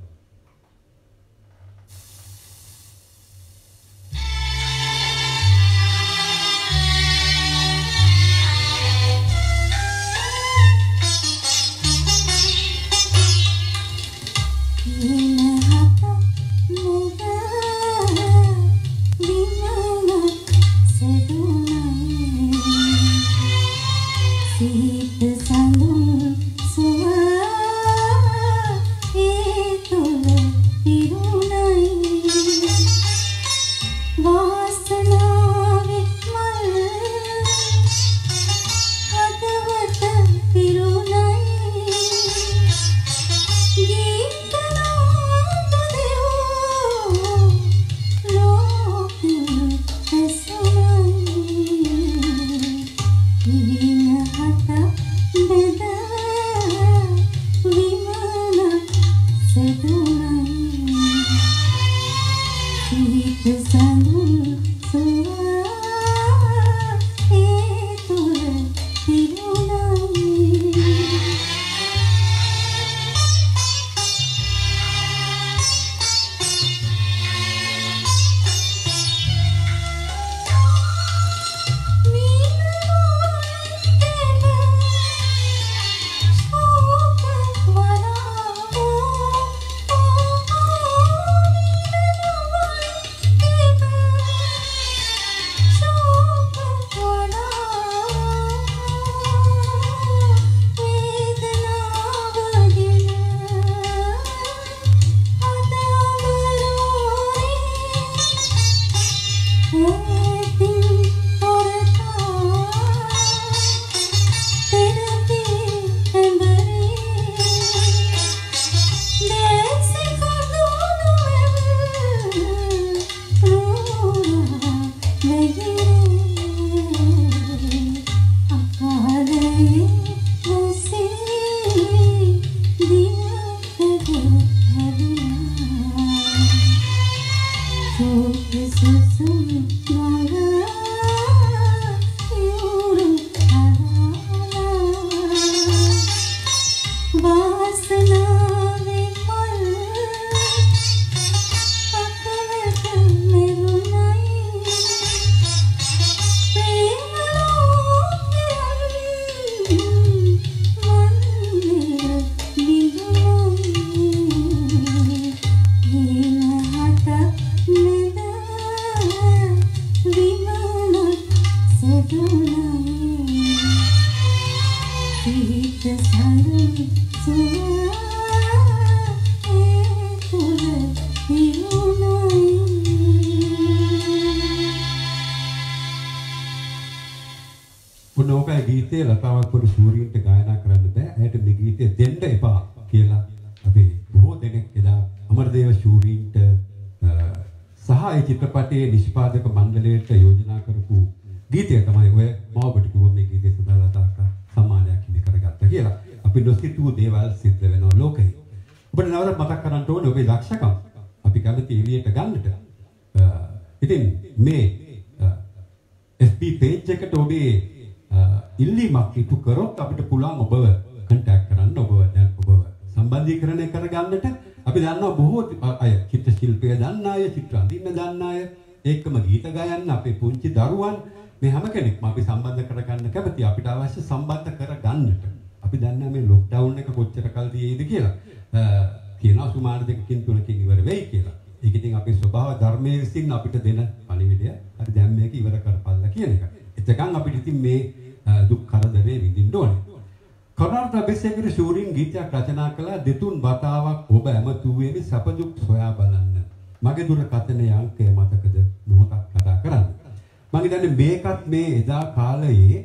ගීතය ලතාවක් පොඩි සූරීන්ට ගායනා කරන්න බෑ. ඇයට මේ ගීතය දෙන්න එපා කියලා අපි බොහෝ දෙනෙක් එදා අමරදේව ශූරීන්ට සහ ඒ චිත්‍රපටයේ නිෂ්පාදක මණ්ඩලයට යෝජනා කරපු ගීතය තමයි ඔය මම ඔබට කිව්ව මේ ගීතය සඳහා ලතාක සම්මානයක් හිමි කරගත්තා කියලා. අපි නොසිතූ දේවල් සිද්ධ වෙනවා ලෝකේ. ඔබට නැවත මතක් කරන්න ඕනේ ඔබේ දක්ෂකම් අපි කැමති එළියට ගන්නට. ඉතින් මේ FB page එකට ඔබේ ඉල්ලීමක් ඉටු කරොත් අපිට පුළුවන් ඔබව contact කරන්න ඔබව සම්බන්ධීකරණය කරගන්නට. අපි දන්නවා බොහෝ අය චිත්‍ර ශිල්පය දන්න අය, චිත්‍ර අඳින්න දන්න අය, ඒකම ගීත ගයන්න අපේ පුංචි දරුවන් මේ හැම කෙනෙක්ම අපි සම්බන්ධ කරගන්න කැමති. අපිට අවශ්‍ය සම්බන්ධ කරගන්නට. අපි දන්නා මේ ලොක්ඩවුන් එක කොච්චර කල් තියෙයිද කියලා. කියනවා සුමාන 2කින් 3කින් ඉවර වෙයි කියලා. ඒක ඉතින් අපේ ස්වභාව ධර්මයේ විසින් අපිට දෙන පණිවිඩය. හරි දැන් මේක ඉවර කරපල්ලා කියන එක. එතකන් අපිට ඉතින් මේ දුක් කරදරේ විඳින්න ඕනේ. කරුණාරත්න අබේසේකර ශූරින් ගීතයක් රචනා කළා දෙතුන් වතාවක් ඔබ ඇමතුවේ සැප දුක් සොයා බලන්න. මගේ දුරකථනයේ අංකය මතකද මොහොතක් කතා කරන්න. මම හිතන්නේ මේකත් මේ එදා කාලයේ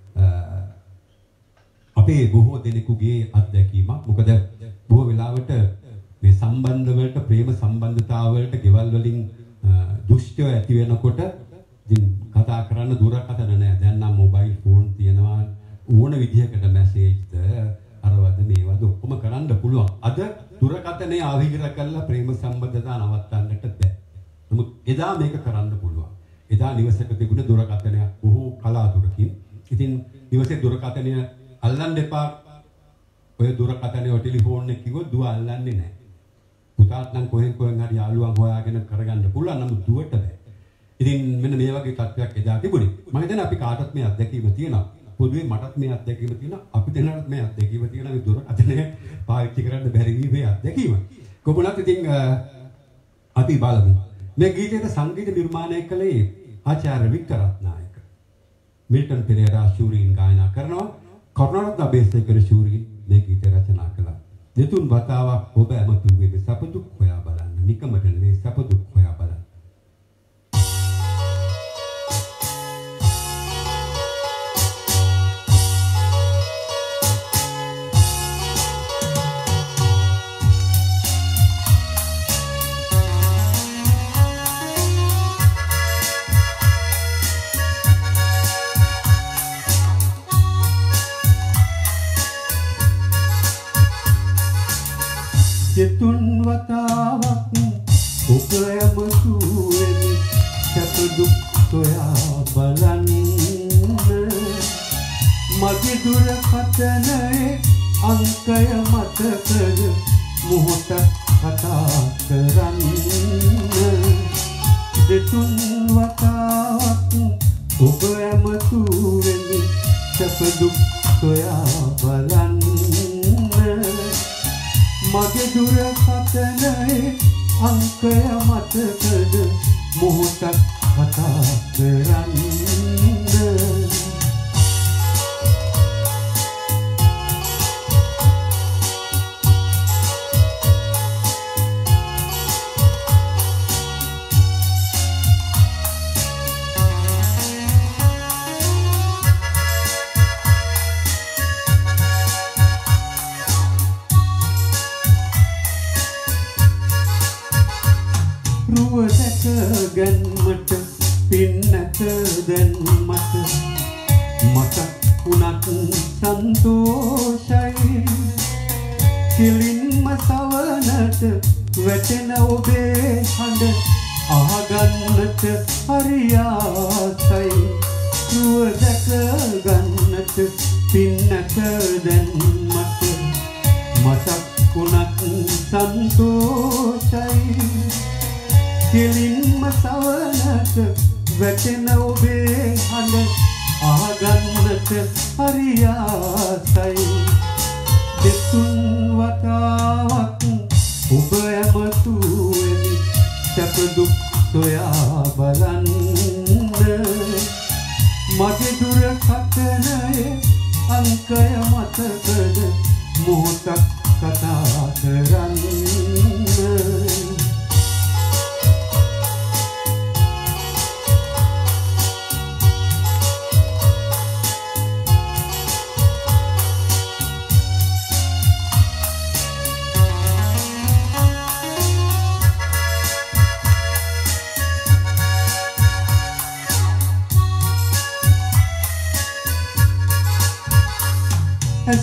අපේ බොහෝ දෙනෙකුගේ අත්දැකීමක්. මොකද බොහෝ වෙලාවට මේ සම්බන්ධ වලට ප්‍රේම සම්බන්ධතාව වලට ගෙවල් වලින් දුෂ්ටය ඇති වෙනකොට ඉතින් කතා කරන්න දුරකථන නැහැ. දැන් නම් මොබයිල් ෆෝන් තියෙනවා. ඕන විදිහකට මැසේජ්ද අරවද මේවද ඔක්කොම කරන්න පුළුවන්. අද දුරකථනයේ ආවිගිර කරලා ප්‍රේම සම්බන්ධතා නවත්තන්නට බෑ. නමුත් එදා මේක කරන්න පුළුවන්. එදා නිවසක තිබුණ දුරකථනය බොහෝ කලාතුරකින්. ඉතින් නිවසේ දුරකථනය අල්ලන්න එපා. ඔය දුරකථනයේ ටෙලිෆෝන් එක කිව්වොත් දුව අල්ලන්නේ නැහැ. පුතාත් නම් කොහෙන් හරි යාළුවන් හොයාගෙන කරගන්න පුළුවන්. නමුත් දුවට බෑ. ඉතින් මෙන්න මේ වගේ තත්ත්වයක් එදා තිබුණේ. මම හිතන්නේ අපි කාටත් මේ අත්දැකීම තියෙනවා. පොදුවේ මටත් මේ අත්දැකීම තියෙනවා. අපි දෙන්නටත් මේ අත්දැකීම තියෙනවා. මේ දුරකථනය පාවිච්චි කරන්න බැරි වීමේ අත්දැකීම. කොහොමවත් ඉතින් අපි බලමු. මේ ගීතයේ සංගීත නිර්මාණය කළේ ආචාර්ය වික්ටර් රත්නායක. මිල්ටන් පෙරේරා ශූරීන් ගායනා කරනවා. කරුණාරත්න අබේසේකර ශූරීන් මේ ගීතය රචනා කළා. දෙතුන් වතාවක් ඔබ ඇමතුවේ සැප දුක් හොයා බලන්න. නිකමට නෙවෙයි සැප දුක් හොයා බලන්න. දෙතුන් වතාවක් ඔබ ඇමතුවෙමි සැප දුක් සොයා බලන්න. මගේ දුරකථනයේ අංකය මතකද මොහොතක් කතා කරන්න. දෙතුන් වතාවක් ඔබ ඇමතුවෙමි සැප දුක් සොයා බලන්න. මගේ දුරකථනයේ අංකය මතකද මොහොතක් කතා කරන්න. ගන්මට පින්නක දැන් මට මතක් වුණත් සන්තෝෂයි. කිලින්ම සවනට වැටෙන ඔබේ හඬ අහගන්නට හරි ආසයි. රුව දැක ගන්නට පින්නක දැන් මට මතක් වුණත් සන්තෝෂයි. කෙලින්ම සවනට වැටෙන ඔබේ හඬ අහගන්නට හරි ආසයි. දෙතුන් වතාවක් ඔබ ඇමතුවෙමි සැප දුක් සොයා බලන්න. මගේ දුරකථනයේ අංකය මතකද මොහොතක් කතා කරන්න.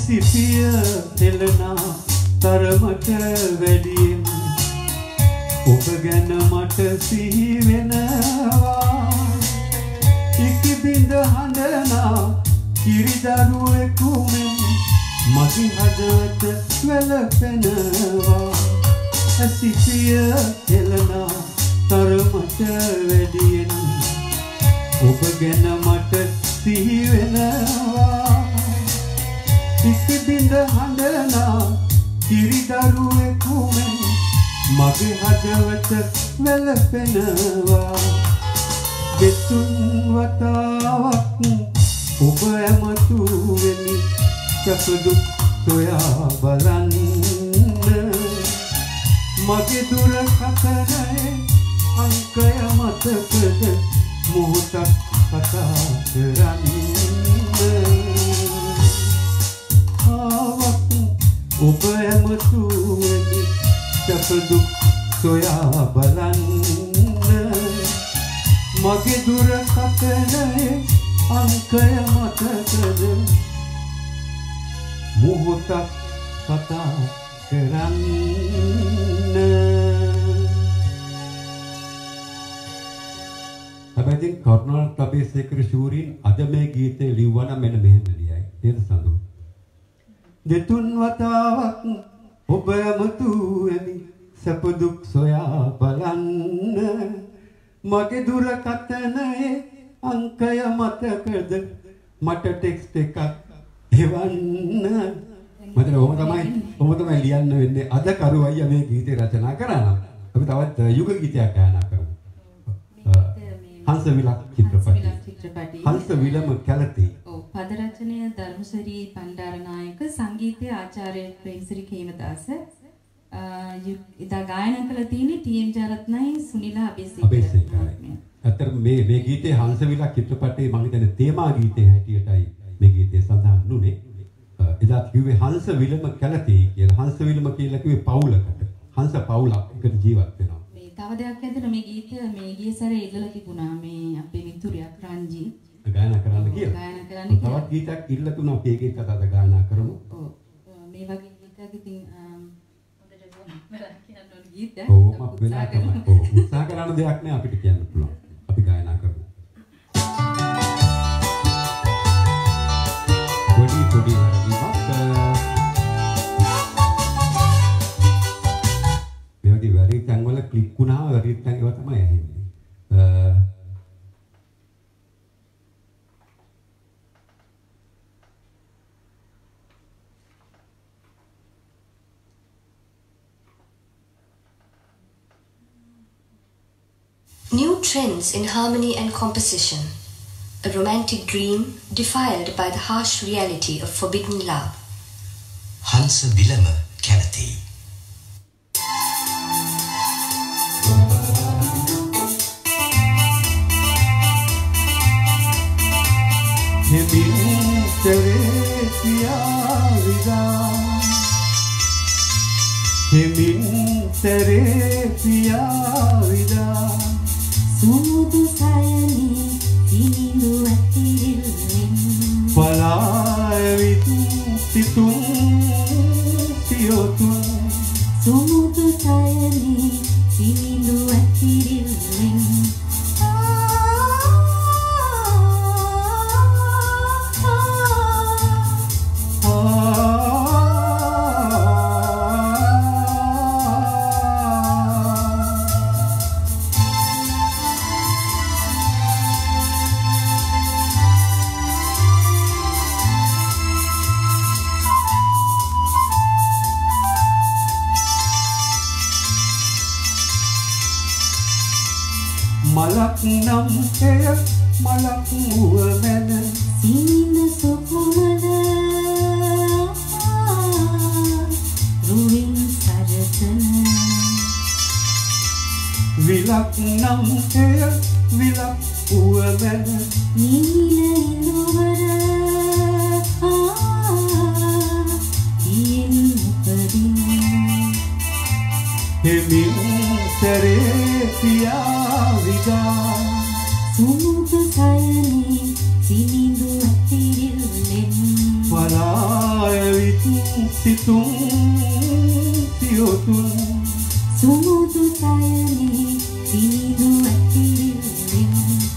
සිපිය තෙලනා තරමට වැඩියෙන් ඔබ ගැන මට සිහි වෙනවා ඉකිබිඳ හඬනා කිරිදරුවෙකු මෙන් මගේ හදවත වැළපෙනවා සිපිය තෙලනා තරමට වැඩියෙන් ඔබ ගැන මට සිහි වෙනවා ඉකිබිඳ හඬනා කිරිදරුවෙකු මෙන් මගේ හදවත වැළපෙනවා දෙතුන් වතාවක් ඔබ ඇමතු වෙමි සැපදුක් සොයා බලන්න මගේ දුරකථනයේ අංකය මතකද මොහොතක් කතා කරන්න ඔබ ඇමතු වෙමි සැපදුක් සොයා බලන්න මගේ දුරකථනයේ අංකය මතකද මොහොතක් කතා කරන්න හැබැයි කර්නාල් ක්ලබේ සේකර ශූරීන් අද මේ ගීතේ ලිව්වනම් මෙන්න මෙහෙම ලියයි නේද සඳු දෙතුන් වතාවක් ඔබ යමතු වෙමි සැප දුක් සොයා බලන්න මගේ දුරකථනයේ අංකය මතකද මට ටෙක්ස්ට් එකක් එවන්න මතර ඔහොම තමයි ලියන්න වෙන්නේ අද කරු අයියා මේ ගීතේ රචනා කරා නම් අපි තවත් යුග ගීතයක් ගායනා කරමු හංස විලක් චිත්‍රපටි හංස විලම කැලති ඔව් පද රචනය ධර්මශ්‍රී පණ්ඩාරනායක සංගීතය ආචාර්ය ප්‍රේමසිරි කේමදාස ඉදා ගායනා කළ තියෙන්නේ ටීඑම් ජයරත්නයි සුනිලා අබේසේකරයි අතර මේ ගීතේ හංස විලක් චිත්‍රපටයේ මම හිතන්නේ තේමා ගීතේ හැටියටයි මේ ගීතේ සඳහන් වුනේ එදා කිව්වේ හංස විලම කැලති කියලා හංස විලම කියලා කිව්වේ පවුලකට හංස පවුලක් එකට ජීවත් වෙනවා තව දෙයක් ඇතුළ මේ ගීත මේ ගිය සැරේ ඉල්ලලා තිබුණා මේ අපේ මිතුරියක් රංජි ගායනා කරන්න කියලා. ගායනා කරන්න කියලා. තවත් ගීතයක් ඉල්ලලා තුන අපි ඒකේ කතාවද ගායනා කරමු. ඔව්. මේ වගේ ගීතයක් ඉතින් හොඳට වෙලා කියන්න ඕන ගීතයක්. ඔව් මම වෙලා තමයි. ඔව් උත්සාහ කරන දෙයක් නෑ අපිට කියන්න පුළුවන්. අපි ගායනා කරමු. පොඩි වරදිමක් මේකේ වැරදි තැන් වල ක්ලික් වුණාම වැරදි තැන් ඒවා තමයි ඇහෙන්නේ. New trends in harmony and composition. A romantic dream defiled by the harsh reality of forbidden love. Hansa Vilama Kennedy. Sumudu sayani dinidu atirillin Palawit situng siyotun Sumudu sayani dinidu atirillin Malak nam eya malak uwamena Sina sukumana Ruin saratana Vilak nam eya vilak uwamena Nila iluvara Dien upadina Hemin tere piya vida Sumudu sayani dinidu atirillin Palawit සිතුම් සියොතුන් සුමුදු සයනේ සිනිඳු ඇතිරිල්ලෙන්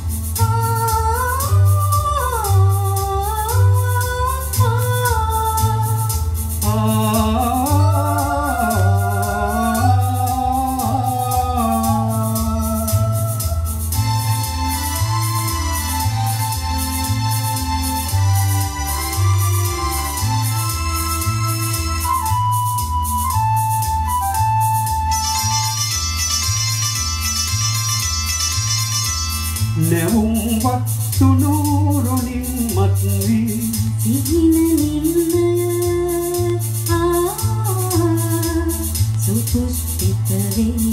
නැවුම් වත්තුනූරුණින් මත්වී සිහින නින්නය සුපුෂ්පිත වේ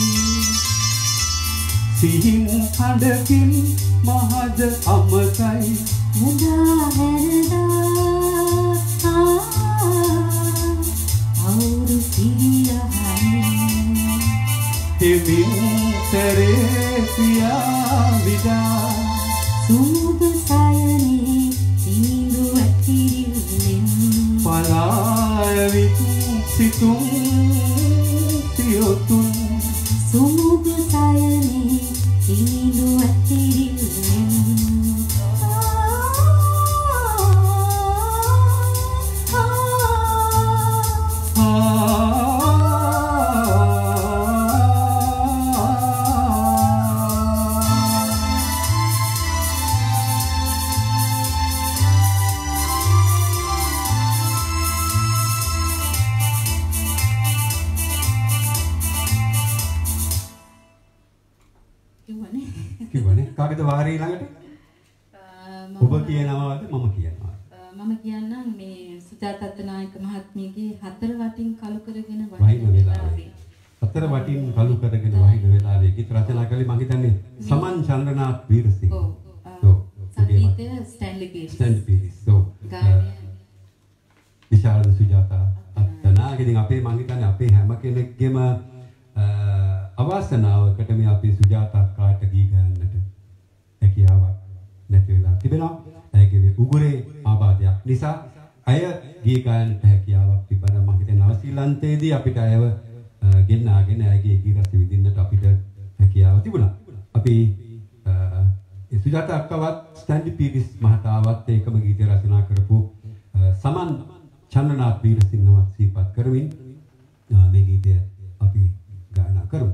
සිහින් හඬකින් මහද අමතයි මුදා හැරදා අවුරු සිරියහනේ හෙමින් තරේසියා විදා සුමුදු සයනේ සිනිඳු ඇතිරිල්ලෙන් පලායවිත් සිතුම් සියොතුන් සුමුදු සයනේ සිනිඳු ඇතිරිල්ලෙන් කිව්වනේ කාගේද වාරේ ළඟට ඔබ කියනවාද මම කියනවාද මම කියන්නම් මේ සුජාතත් නායක මහත්මියගේ හතර වටින් කළු කරගෙන වහින වෙලාවේ හතර වටින් කළු කරගෙන වහින වෙලාවේ ගීත රචනා කළේ මම හිතන්නේ සමන් චන්ද්‍රනාත් වීරසිංහ සංගීතය ස්ටැන්ලි පීරිස් ගායනය විශාරද සුජාතා අත්තනාගේ ඉතින් අපේ මම හිතන්නේ අපේ හැම කෙනෙක්ගේම අවාසනාවකට මේ අපේ සුජාතා අක්කාට ගී ගන්නට හැකියාවක් නැති වෙලා තිබෙනවා. ඇයගේ උගුරේ ආබාධයක් නිසා අය ගී ගන්නට හැකියාවක් තිබුණා. මම හිතන්නේ නවසීලන්තයේදී අපිට අයව ගෙන්නාගෙන ඇයගේ ගී රස විඳින්නට අපිට හැකියාව තිබුණා. අපි සුජාතා අක්කවත් ස්ටැන්ලි පීරිස් මහතාවත් ඒකම ගීත රචනා කරපු සමන් චන්ද්‍රනාත් වීරසිංහවත් සිහිපත් කරමින් මේ ගීතය අපි गाना करूं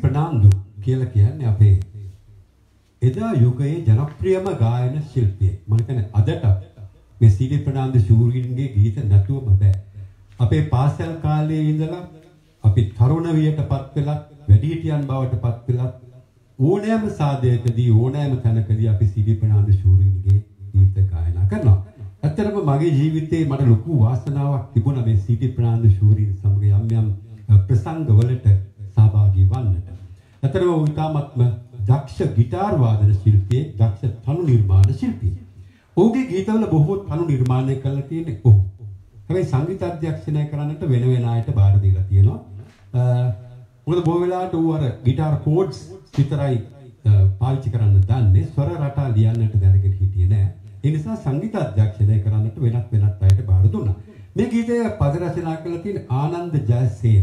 ප්‍රනාන්දු කියලා කියන්නේ අපේ එදා යුගයේ ජනප්‍රියම ගායන ශිල්පියෙක්. මම කියන්නේ අදට මේ සීඩී ප්‍රනාන්දු ශූරින්ගේ ගීත නැතුවම බෑ. අපේ පාසල් කාලේ ඉඳලා අපි තරුණ වියටපත් වෙලා වැඩිහිටියන් බවටපත් වෙලා ඕනෑම සාදයකදී ඕනෑම තැනකදී අපි සීඩී ප්‍රනාන්දු ශූරින්ගේ ගීත ගායනා කරනවා. ඇත්තටම මගේ ජීවිතේ මට ලොකු වාසනාවක් තිබුණා මේ සීඩී ප්‍රනාන්දු ශූරින් සමග යම් ප්‍රසංගවලට සහභාගී වන්නට. ඇත්තටම ਉਹ ඉතාමත්ම දක්ෂ ගිටාර් වාදන ශිල්පියෙක්, දක්ෂ තනු නිර්මාණ ශිල්පියෙක්. ඔහුගේ ගීතවල බොහෝ තනු නිර්මාණය කරලා තියෙන්නේ ඔහු. හැබැයි සංගීත අධ්‍යක්ෂණය කරන්නට වෙන වෙන අයට බාර දීලා තියෙනවා. මොකද බොහෝ වෙලාවට ඌ අර ගිටාර් කෝඩ්ස් විතරයි පාවිච්චි කරන්න දන්නේ. ස්වර රටා ලියන්නට දැනගෙන හිටියේ නෑ. ඒ නිසා සංගීත අධ්‍යක්ෂණය කරන්නට වෙනත් අයට බාර දුන්නා. මේ ගීතය පද රචනා කළ තියෙන ආනන්ද ජයසේන.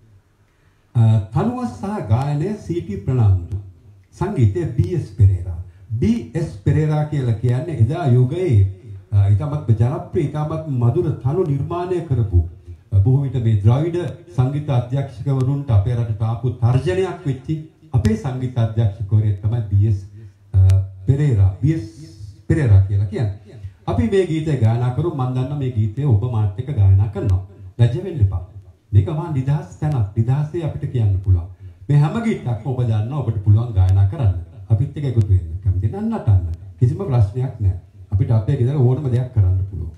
තනුව සහ ගායනය සීටි ප්‍රනාන්දු. සංගීතය බී.එස්. පෙරේරා. බී.එස්. පෙරේරා කියලා කියන්නේ එදා යුගයේ ඉතාමත් ජනප්‍රිය ඉතාමත් මధుර තනු නිර්මාණය කරපු බොහෝ විට මේ ද්‍රවිඩ සංගීත අධ්‍යක්ෂකවරුන්ට අපේ රටට ආපු තර්ජනයක් වෙච්ච අපේ සංගීත අධ්‍යක්ෂකවරයෙක් තමයි බී.එස්. පෙරේරා. බී.එස්. පෙරේරා කියලා කියන්නේ. අපි මේ ගීතය ගායනා කරු. මම දන්නා මේ ගීතය ඔබ මාත් එක්ක ගායනා කරනවා. ලැජ්ජ වෙන්න එපා. මේක මා නිදහස් තැනක්. නිදහසේ අපිට කියන්න පුළුවන්. මේ හැම ගීතයක්ම ඔබ දන්නවා ඔබට පුළුවන් ගායනා කරන්න. අපිත් එක්ක එකතු වෙන්න. කැමති නම් නටන්න. කිසිම ප්‍රශ්නයක් නැහැ. අපිට අපේ ගෙදර ඕනම දෙයක් කරන්න පුළුවන්.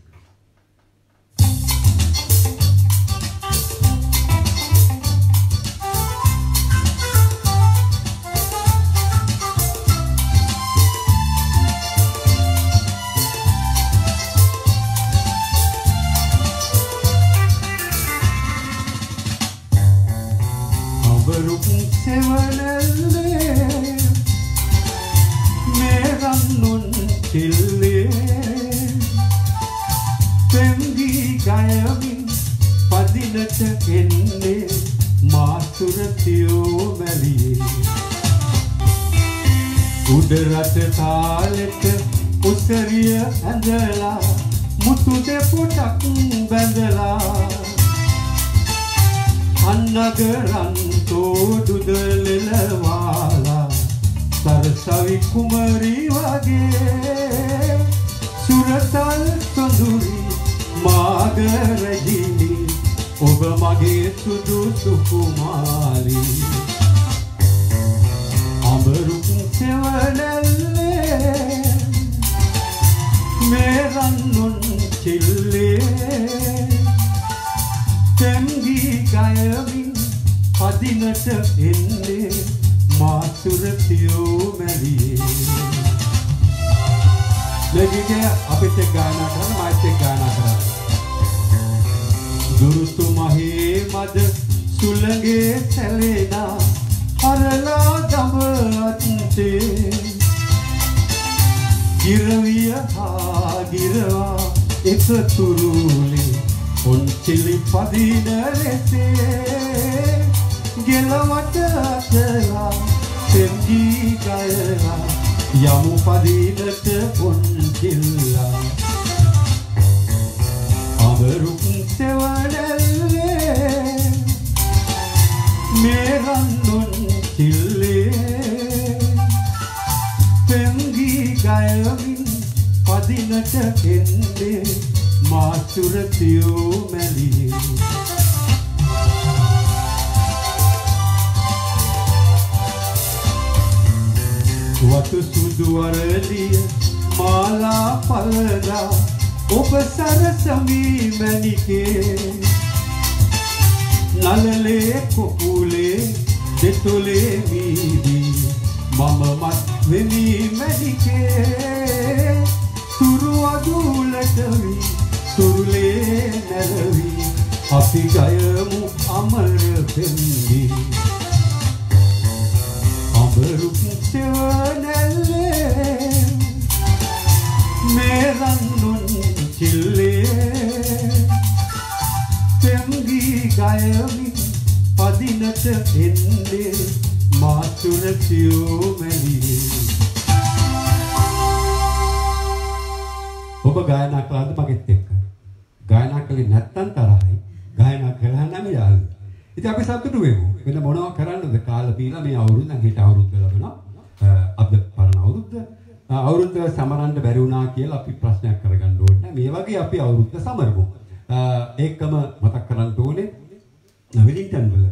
උඩරට තාලෙට උසරිය ඇඳලා මුතු දෙපොටක් බැඳලා අන්නගරන් තෝඩුදලලවාලා සරසවි කුමරි වගේ සුරතල් සොඳුරි මාගරජිනි ඔබ මගේ සුදුසු කුමාරි අඹරුක් සෙවණල්ලේ මේ රන්නුන් චිල්ලේ තැන්ගී ගයමින් පදිනට එන්නේ මාසුරතියෝ මැලියේ ලැගිට අපිට ගායනා කරන්න මාත් එක්ක ගායනා කරන්න දුරුතු මහේ මද සුළඟේ සැලෙනා අරලා දම අත්තේ ගිරවිය හා ගිරවා එකතුරුලේ ඔන්චිලි පදින ලෙසේ ගෙලවට අතලා සෙම්ගී ගයලා යමු පදිනට ඔන්චිල්ලා අඹරුක් සෙවණල්ලේ මේ රන්නුන් චිල්ලේ පෙම්ගී ගයමින් පදිනට එන්නේ මාසුරතියෝ මැලියේ වතු සුදු වරලිය මාලා පළදා ඔබ සරසමී මැණිකේ නලලේ කුකුලේ දෙතුලේ වීදී මම මත් වෙමි මැණිකේ සුරු අදුලට වී සුරුලේ නැරවි අපි ගයමු අමර පෙම්ගි අඹරුක් සෙවණල්ලේ මේ රන්නුන් චිල්ලේ පෙම්ගි ගයමින් පදිනට එන්නේ මාසුරතියෝ මැලියේ ඔබ ගායනා කළාද මගෙත් එක්ක? ගායනා කළේ නැත්තම් තරහයි. ගායනා කළා නම් යාළුවා. ඉතින් අපි සතුටු වෙමු. වෙන මොනවා කරන්නද කාලා බීලා මේ අවුරුද්ද නම් හිට අවුරුද්ද ලැබෙනවා. අද පරණ අවුරුද්ද. අවුරුද්ද සමරන්න බැරි වුණා කියලා අපි ප්‍රශ්නයක් කරගන්න ඕනේ. මේ වගේ අපි අවුරුද්ද සමරමු. ඒකම මතක් කරන්න ඕනේ. වෙලින්ටන් වල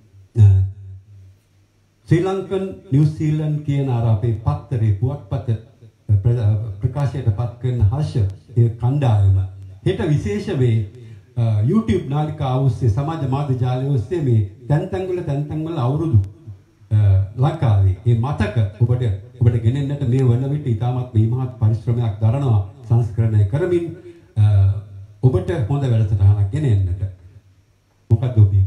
ශ්‍රී ලංකන් නිව්සීලන්ත කියන අර අපේ පත්තරේ පුවත්පත ප්‍රකාශයට පත් කරන හර්ෂ ඒ කණ්ඩායම හෙට විශේෂ වේ YouTube නාලිකාව ඔස්සේ සමාජ මාධ්‍ය ජාලය ඔස්සේ මේ තැන් වල අවුරුදු ලංකාවේ මේ මතක ඔබට ගෙනෙන්නට මේ වන විට ඉතාමත් මේ මහත් පරිශ්‍රමයක් දරනවා සංස්කරණය කරමින් ඔබට හොඳ වැඩසටහනක් ගෙනෙන්නට. මොකක්ද ඔබේ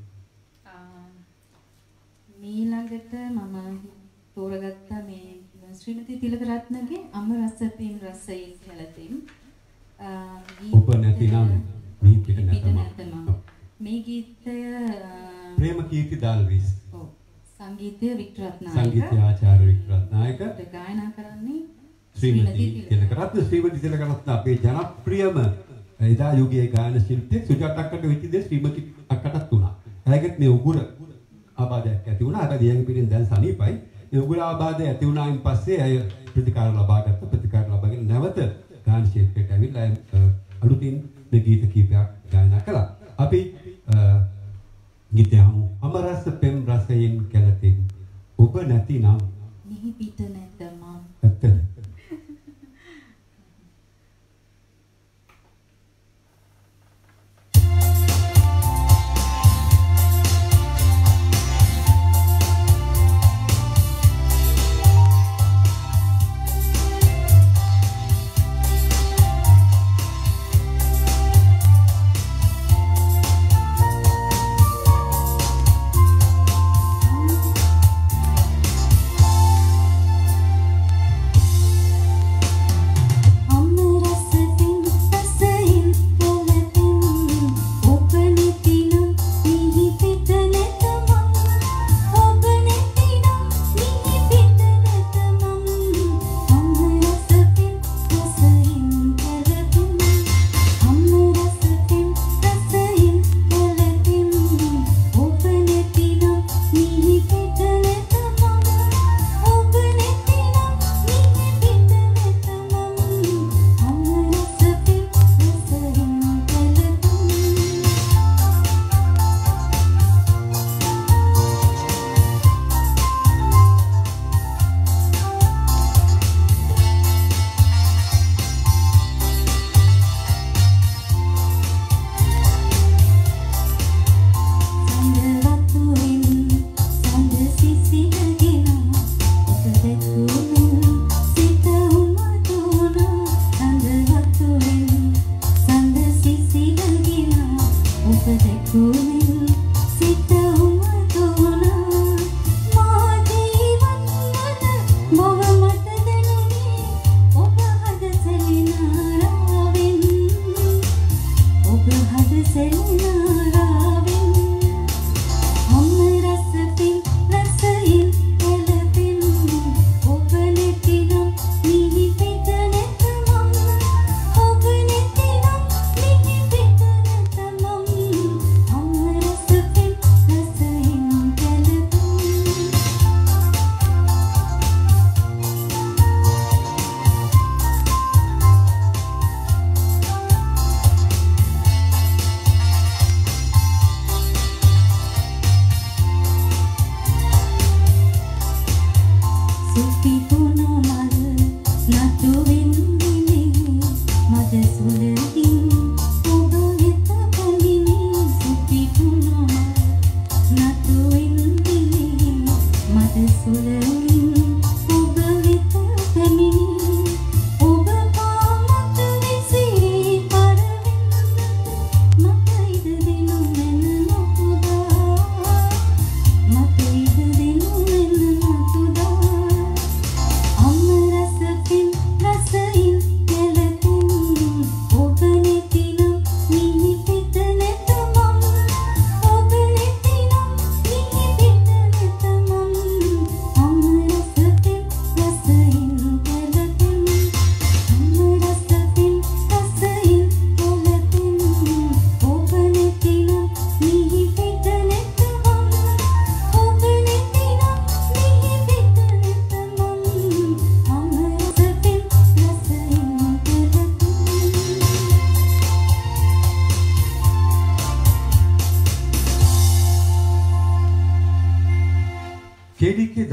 ඊළඟට මම තෝරගත්ත මේ ශ්‍රීමති තිලකරත්නගේ අමරසපින් රසයෙන් කැලතින් ඔබ නැතිනම් මේ පිට නැතම මේ ගීතය ප්‍රේම කීර්ති දාල්විස් සංගීතය වික්ටරත්නායක සංගීත ආචාර්ය වික්ටරත්නායක ගායනා කරන්නේ ශ්‍රීමති තිලකරත්න අපේ ජනප්‍රියම එදා යුගයේ ගායන ශිල්පියෙක් සුජාතක්කට වෙච්ච දේ ශ්‍රීමති අක්කටත් උනා. එයාගෙත් මේ උගුර ආබාධයක් ඇති වුණා. හැබැයි එයාගේ පිටින් දැන් සනීපයි. ඒ උගුර ආබාධය ඇති වුණායින් පස්සේ අය ප්‍රතිකාර ලබාගෙන නැවත ගායන ශිල්පයට ඇවිල්ලා අලුතින් මේ ගීත කීපයක් ගායනා කළා. අපි ගීතය හමු. අමරස පෙම් රසයෙන් කැළතින් ඔබ නැතිනම් මිහි පිට නැත මම. ඇත්තද?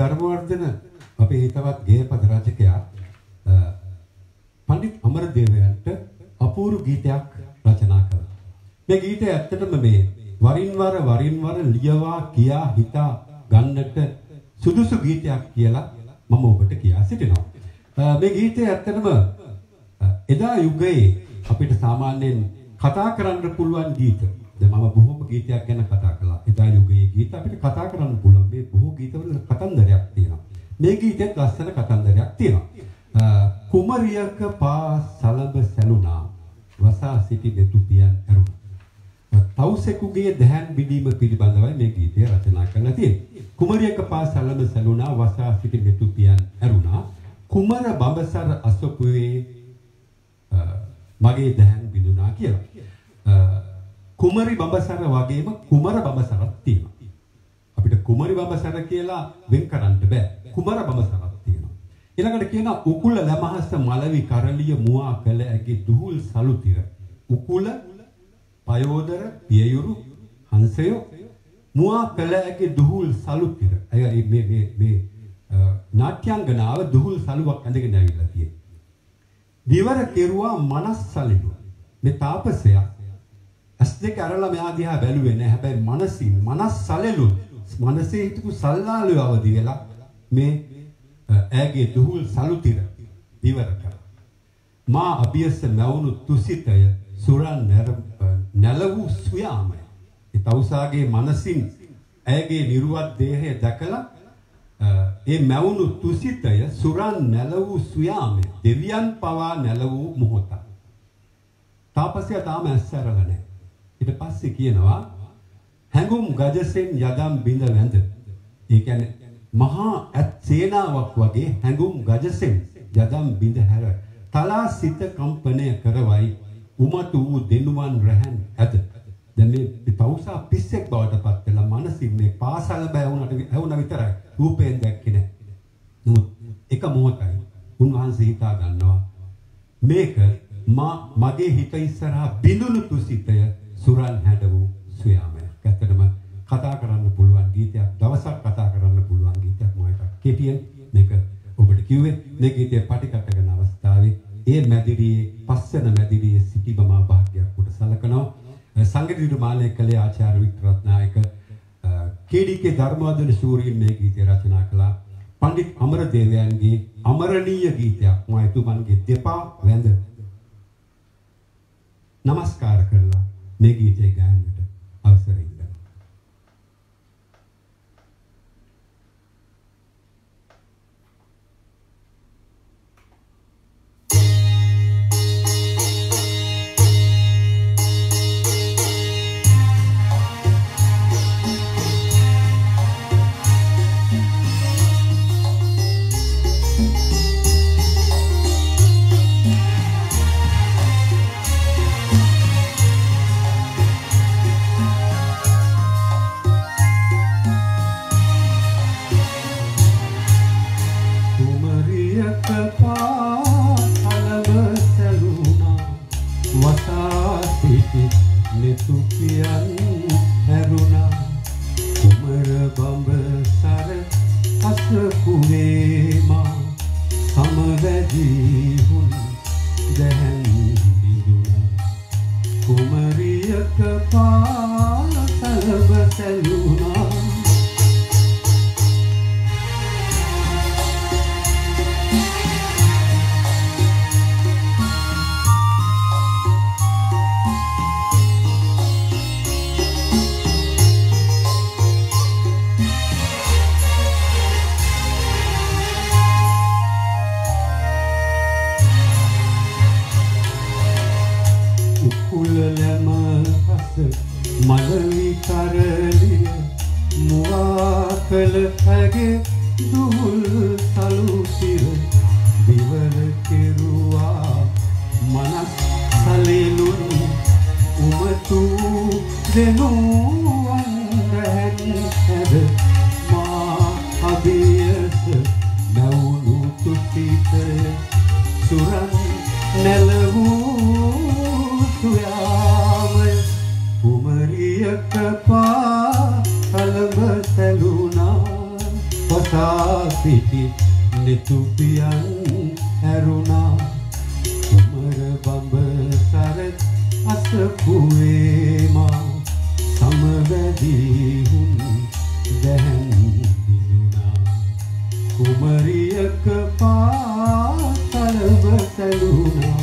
ධර්මවර්ධන අපේ හිතවත් ගේයපද රචකයා පඬිත් අමරදේවයන්ට අපූර්ව ගීතයක් රචනා කළා. මේ ගීතය ඇත්තටම මේ වරින් වර ලියවා කියා හිතා ගන්නට සුදුසු ගීතයක් කියලා මම ඔබට කියා සිටිනවා. මේ ගීතය ඇත්තටම එදා යුගයේ අපිට සාමාන්‍යයෙන් කතා කරන්න පුළුවන් ගීත. දැන් මම බොහොම ගීතයක් ගැන කතා කළා. එදා යුගයේ ගීත අපිට කතා කරන්න පුළුවන්. මේ බොහෝ ගීතවල කතන්දරයක් තියෙනවා. මේ ගීතෙත් ලස්සන කතන්දරයක් තියෙනවා. කුමරියක පා සලබ සැලුනා වසා සිටි දෙතුපියන් ඇරුණා. තවුසෙකුගේ දැහන් බිඳීම පිළිබඳවයි මේ ගීතය රචනා කරලා තියෙන්නේ. කුමරියක පා සලබ සැලුනා වසා සිටි දෙතුපියන් ඇරුණා. කුමර බඹසර අසපුවේ මගේ දැහන් බිඳුනා කියලා. කුමරි බඹසර වගේම කුමර බඹසරක් තියෙනවා. අපිට කුමරි බඹසර කියලා වෙන් කරන්න බෑ. කුමර බඹසරක් තියෙනවා. ඊළඟට කියනවා උකුල ලමහස මලවි කරලිය මුවා කළ ඇගේ දුහුල් සලුතිර. උකුල පයෝදර පියයුරු හංසයෝ මුවා කළ ඇගේ දුහුල් සලුතිර. අය මේ නාට්‍යාංගනාව දුහුල් සලුවක් ඇඳගෙන ඇවිල්ලා තියෙනවා. විවර කෙරුවා මනස් සලිනු. මේ තාපසයා ඇස් දෙක අරලා මෙහා දිහා බැලුවේ නැහැ. හැබැයි මනස් සලෙලු මනසේ හිටපු සල්ලාලු අවදි වෙලා මේ ඈගේ දුහුල් සලුතිර විවර කරා. මා අභියස මැවුණු තුසිතය සුරන් නැලවූ සුයාමය. ඒ තවුසාගේ මනසින් ඈගේ නිර්වත් දේහය දැකලා ඒ මැවුණු තුසිතය සුරන් නැලවූ සුයාමය. දෙවියන් පවා නැලවූ මොහොත. තාපසයා තාම ඇස්සරලා නැහැ. ඊට පස්සේ කියනවා හැඟුම් ගජසෙන් යදම් බිඳ වැඳ. ඒ කියන්නේ මහා ඇත් සේනාවක් වගේ හැඟුම් ගජසෙන් යදම් බිඳ හැර තලා සිත කම්පනය කරවයි උමතු වූ දෙනුවන් රැහන් ඇත. දැන් මේ තවුසා පිස්සෙක් බවට පත් වෙලා මනසින් මේ පාසල බැවුණා විතරයි රූපයෙන් දැක්කේ නැහැ. නමුත් එක මොහොතයි උන්වහන්සේ හිතා ගන්නවා මේක මගේ හිත ඉස්සරහා බිඳුණු තුසිතය සුරන් හැඩ වූ සුයාමය. ඇත්තටම කතා කරන්න පුළුවන් ගීතයක්, දවසක් කතා කරන්න පුළුවන් ගීතයක්. මම එක කෙටියෙන් මේක ඔබට කිව්වේ. මේ ගීතය පටිගත කරන අවස්ථාවේ ඒ මැදිරියේ පස්සන මැදිරියේ සිටි බම භාග්‍යයක් උඩ සලකනවා. සංගීත නිර්මාණය කළේ ආචාර්ය වික්ටර් රත්නායක. කේඩීකේ ධර්මවර්ධන ශූරීන් මේ ගීතය රචනා කළා. පඬිත් අමරදේවයන්ගේ අමරණීය ගීතයක්. මම එතුමන්ගේ දෙපා වැඳ නමස්කාර කරලා මේ ගීතය ගායනයට අවසරයි දෙනවා. Kumariyaka pa halaba saluna pasa සිටි නිතුපියන් ඇරුණා කුමර බඹ සරත් අසපුවේ මා සමවැදී හුන් දැන් විදුනා කුමරියක පාතලව සැලුණා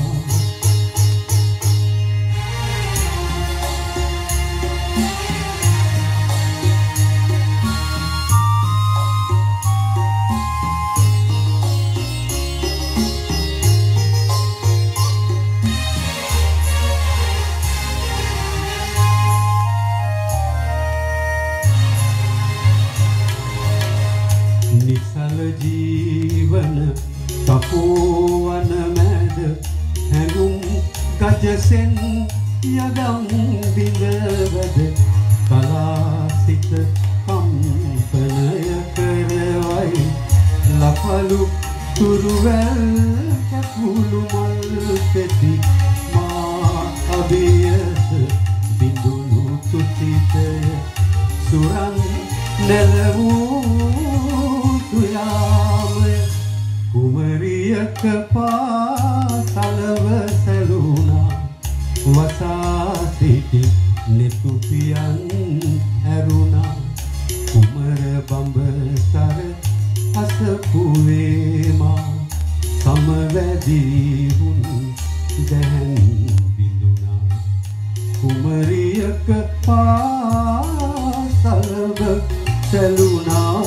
ජීවන තපෝවන මැද හැඟුම් ගජසෙන් යගම් බිඳවද කලාසිත කම්පනය කරවයි ලපලු තුරුවැල් කැපුළු මල් පෙති මා අභියස බිඳුණු තුසිතය සුරන් නැලවූ තුයාමය කුමරියක පාතලව සැලුණා වසා සිටි නෙතුපියන් ඇරුණා කුමර බඹ සර අසපුවේ මා සමවැදී හුන් දැන් බිඳුණා කුමරියක පාතලව සැලුණා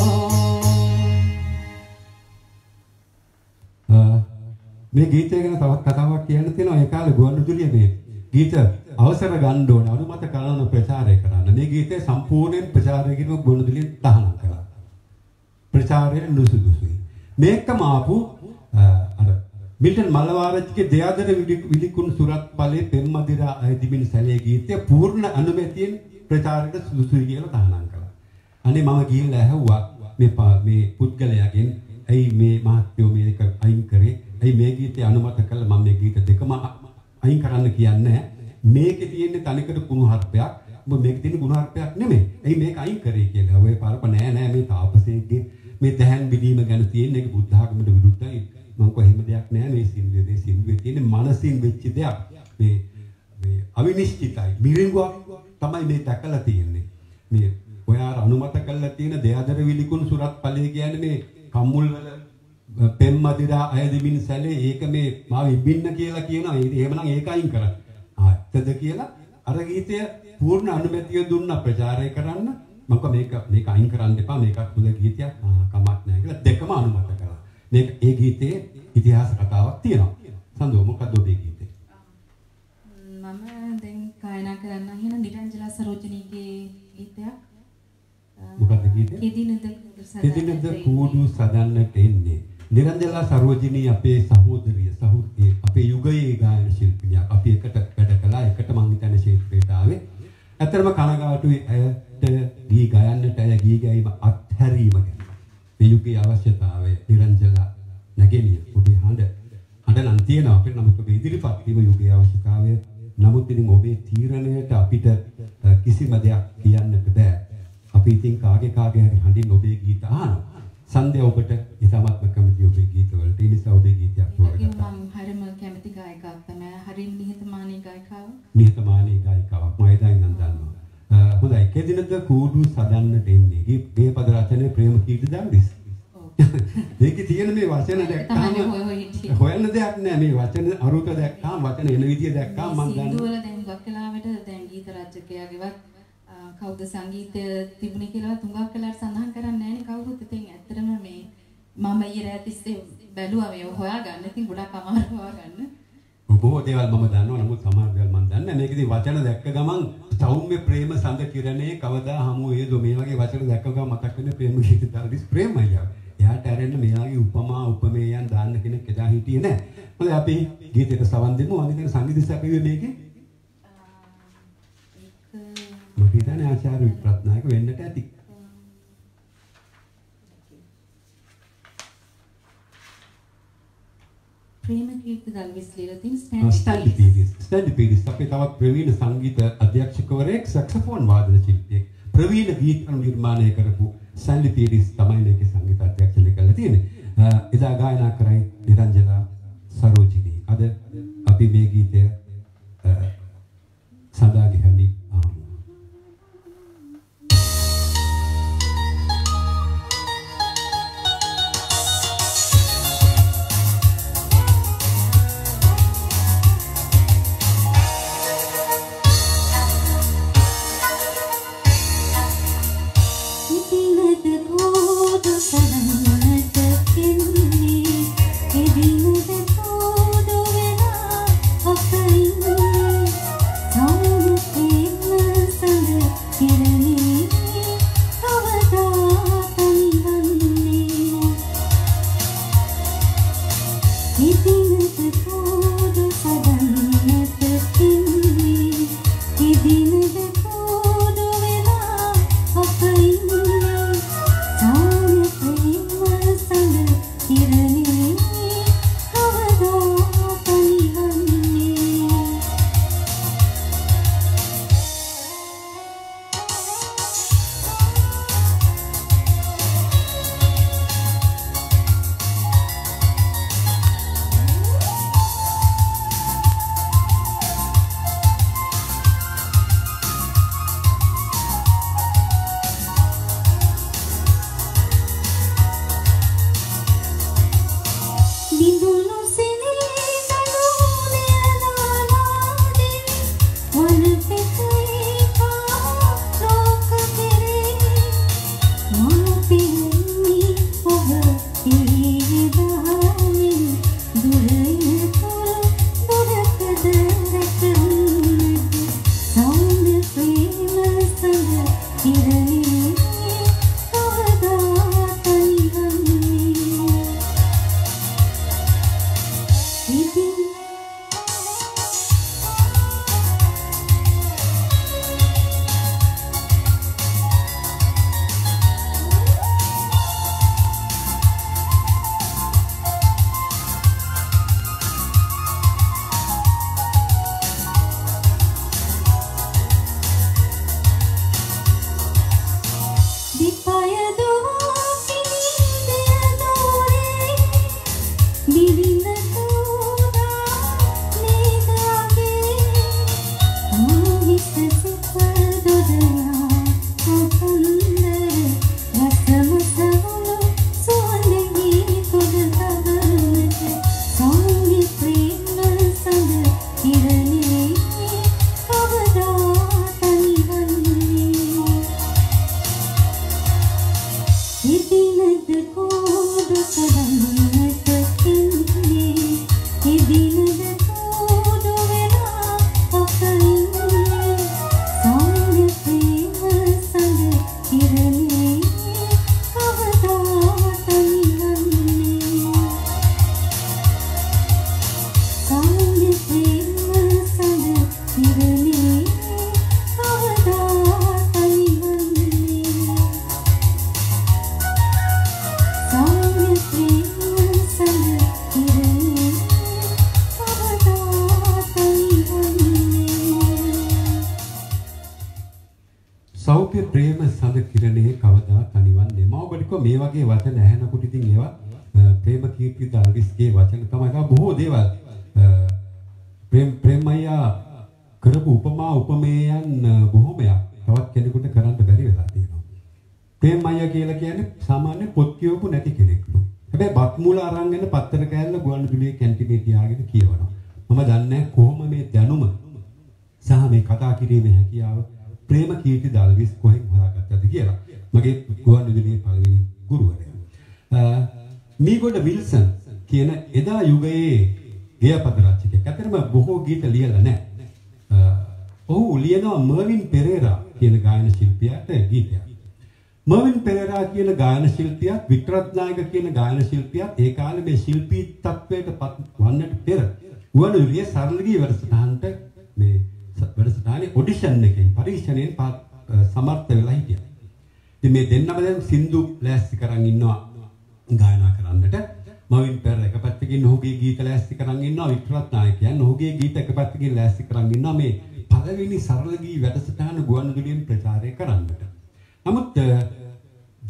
මේ ගීතය ගැන තවත් කතාවක් කියන්න තියෙනවා. ඒ කාලේ ගුවන්විදුලිය මේ ගීත අවසර ගන්න ඕන අනුමත කරන ප්‍රචාරය කරන්න. මේ ගීතය සම්පූර්ණයෙන් ප්‍රචාරය කිරීම ගුවන්විදුලියෙන් තහනම් කළා. ප්‍රචාරයෙන් නුසුදුසුයි. මේකම ආපු අර මිල්ටන් මල්ලවාරච්චිගේ දෙයාදර විලිකුණු සුරත් ඵලයේ පෙම්මදිරා අයදිමින් සැලේ ගීතය පූර්ණ අනුමැතියෙන් ප්‍රචාරයට සුදුසුයි කියලා තහනම් කළා. අනේ මම ගිහිල්ලා ඇහුවා මේ පුද්ගලයාගෙන් ඇයි මේ මහත්යෝ මේක අයින් කරේ? ඇයි මේ ගීතය අනුමත කළා? මම මේ ගීත දෙකම අයින් කරන්න කියන්නේ. මේකේ තියෙන්නේ තනිකර කුණුහරුපයක්. ඔබ මේකේ තියෙන කුණුහරුපයක් නෙමෙයි. ඇයි මේක අයින් කරේ කියලා. ඔය පාරප නෑ මේ තාපසේගේ මේ දැහන් බිලීම ගැන තියෙන එක බුද්ධ ආගමට විරුද්ධයි. මම කොහෙම දෙයක් නෑ මේ සින්දුවේ තියෙන මනසින් වෙච්ච දෙයක්. මේ අවිනිශ්චිතයි. මිරිඟුවක් තමයි මේ දැකලා තියෙන්නේ. මේ ඔයා අනුමත කළා තියෙන දෙයාදර විලිකුණු සුරත් ඵලයේ කියන්නේ මේ කම්මුල් වල පෙම්මදිරා අයදිමින් සැලේ ඒක මේ මාව ඉබින්න කියලා කියනවා. එහෙමනම් ඒක අයින් කරන්න. ඇත්තද කියලා අර ගීතය පූර්ණ අනුමැතිය දුන්නා ප්‍රචාරය කරන්න. මම මේක අයින් කරන්න එපා. මේකත් හොඳ ගීතයක්. කමක් නැහැ කියලා දෙකම අනුමත කළා. මේක ඒ ගීතයේ ඉතිහාස කතාවක් තියෙනවා. සඳෝ මොකද්ද ඔබේ ගීතේ? මම දැන් ගායනා කරන්න හින නිරංජලා සරෝජනීගේ ගීතයක්. මොකක්ද ගීතේ? කෙදිනද කූඩු සදන්නට එන්නේ. නිරංජලා සරෝජිනී අපේ සහෝදරිය අපේ යුගයේ ගායන ශිල්පිනියක්. අපි එකට වැඩ කළා. එකට මං හිතන්නේ ක්ෂේත්‍රයට ආවේ. ඇත්තටම කනගාටුයි ඇයට ගී ගයන්නට ඇය ගී ගැයීම අත්හැරීම ගැන. මේ යුගයේ අවශ්‍යතාවය නිරංජලා නැගෙනිය ඔබේ හඬ නම් තියෙනවා. අපිට නමුත් ඔබේ ඉදිරිපත් වීම යුගයේ අවශ්‍යතාවය. නමුත් ඉතින් ඔබේ තීරණයට අපිට කිසිම දෙයක් කියන්නට බෑ. අපි ඉතින් කාගේ හරි හඬින් ඔබේ ගීත අහනවා. සන්ධ්‍යා ඔබට ඉතාමත්ම කැමති ඔබේ ගීතවලට. ඒ නිසා ඔබේ ගීතයක් තෝරගත්තා. මම හරිම කැමති ගායිකාවක් තමයි. හරිම නිහතමානී ගායිකාවක්. නිහතමානී ගායිකාවක්. මම එදා ඉඳන් දන්නවා. හොඳයි. කෙදිනද කූඩු සදන්නට එන්නේ. ගේ පද රචනයේ ප්‍රේම කීර්ති දාවිස්. ඔව්. ඒකේ තියෙන මේ වචන දැක්කම හොයන්න දෙයක් නෑ. මේ වචන අරුත දැක්කම වචන එන විදිය දැක්කම මම දන්නවා. සින්දුවල දැන් වක්කලාවට දැන් ගීත රචකයාගේවත් කවුද සංගීතය තිබුණේ කියලා තුඟක් කළාට සඳහන් කරන්නේ නැහැනේ කවුරුත්. ඉතින් ඇත්තටම මේ මම ඊයේ තිස්සේ බැලුවා මේ හොයාගන්න. ඉතින් ගොඩක් අමාරු හොයාගන්න. බොහෝ දේවල් මම දන්නවා. නමුත් සමහර දේවල් මම දන්නේ නැහැ. මේකේදී වචන දැක්ක ගමන් සෞම්‍ය ප්‍රේම සඳ කිරණේ කවදා හමු වේද මේ වගේ වචන දැක්ක ගමන් මතක් වෙන ප්‍රේම ගීත දාවිස් ප්‍රේමයි. එයාට ඇරෙන්න මෙයාගේ උපමා උපමේයන් දාන්න කෙනෙක් එදා හිටියේ නැහැ. මොකද අපි ගීතයට සවන් දෙමු. අනිත් සංගීත සැපෙන්නේ මේකේ. මම හිතන්නේ ආචාර්ය විප්‍රත්නායක වෙන්නට ඇති. ප්‍රේම කීර්ති දල්විස් ලියලා තියෙන ස්ටැන්ඩි පීරිස් අපේ තවත් ප්‍රවීණ සංගීත අධ්‍යක්ෂකවරයෙක් සැක්සෆෝන් වාදන ශිල්පියෙක් ප්‍රවීණ ගීත නිර්මාණය කරපු සැලි පීරිස් තමයි මේකේ සංගීත අධ්‍යක්ෂණය කරලා තියෙන්නේ. එදා ගායනා කරයි නිරංජලා සරෝජිනී. අද අපි මේ ගීතය සඳහා ගෙහන්නේ මේ වගේ වචන ඇහෙනකොට ඉතින් ඒවා ප්‍රේම කීර්ති දල්විස්ගේ වචන තමයි ඒවා බොහෝ දේවල් ප්‍රේමයා කරපු උපමා උපමේයන් බොහොමයක් තවත් කෙනෙකුට කරන්න බැරි වෙලා තියෙනවා. ප්‍රේමයා කියලා කියන්නේ සාමාන්‍ය පොත් කියවපු නැති කෙනෙක්ලු. හැබැයි බත් මූල අරන් එන පත්තර කෑල්ල ගුවන්විදුලියේ කැන්ටිමේ තියාගෙන කියවනවා. මම දන්නේ කොහොම මේ දැනුම සහ මේ කතා කිරීමේ හැකියාව ප්‍රේම කීර්ති දල්විස් කොහෙන් හොයාගත්තද කියලා. මගේ ගුවන්විදුලියේ පළවෙනි ගුරුවරයා. මීගොඩ විල්සන් කියන එදා යුගයේ ගේයපද රචකයෙක්. අතරම බොහෝ ගීත ලියලා නැහැ. ඔහු ලියනවා මර්වින් පෙරේරා කියන ගායන ශිල්පියාට ගීතයක්. මර්වින් පෙරේරා කියන ගායන ශිල්පියාත් වික්‍රත්නායක කියන ගායන ශිල්පියාත් ඒ කාලේ මේ ශිල්පී තත්වයට පත් වන්නට පෙර ගුවන්විදුලියේ සරල ගී වැඩසටහනට මේ වැඩසටහනේ ඔඩිෂන් එකෙන් පරීක්ෂණයෙන් සමර්ථ වෙලා හිටියා. ඉතින් මේ දෙන්නම දැන් සින්දු ලෑස්ති කරන් ඉන්නවා ගායනා කරන්නට. මවින් පෙරේරා එක පැත්තකින් ඔහුගේ ගීත ලෑස්ති කරන් ඉන්නවා. වික්‍රත්නායකයන් ඔහුගේ ගීත එක පැත්තකින් ලෑස්ති කරන් ඉන්නවා මේ පළවෙනි සරල ගී වැඩසටහන ගුවන්විදුලියෙන් ප්‍රචාරය කරන්නට. නමුත්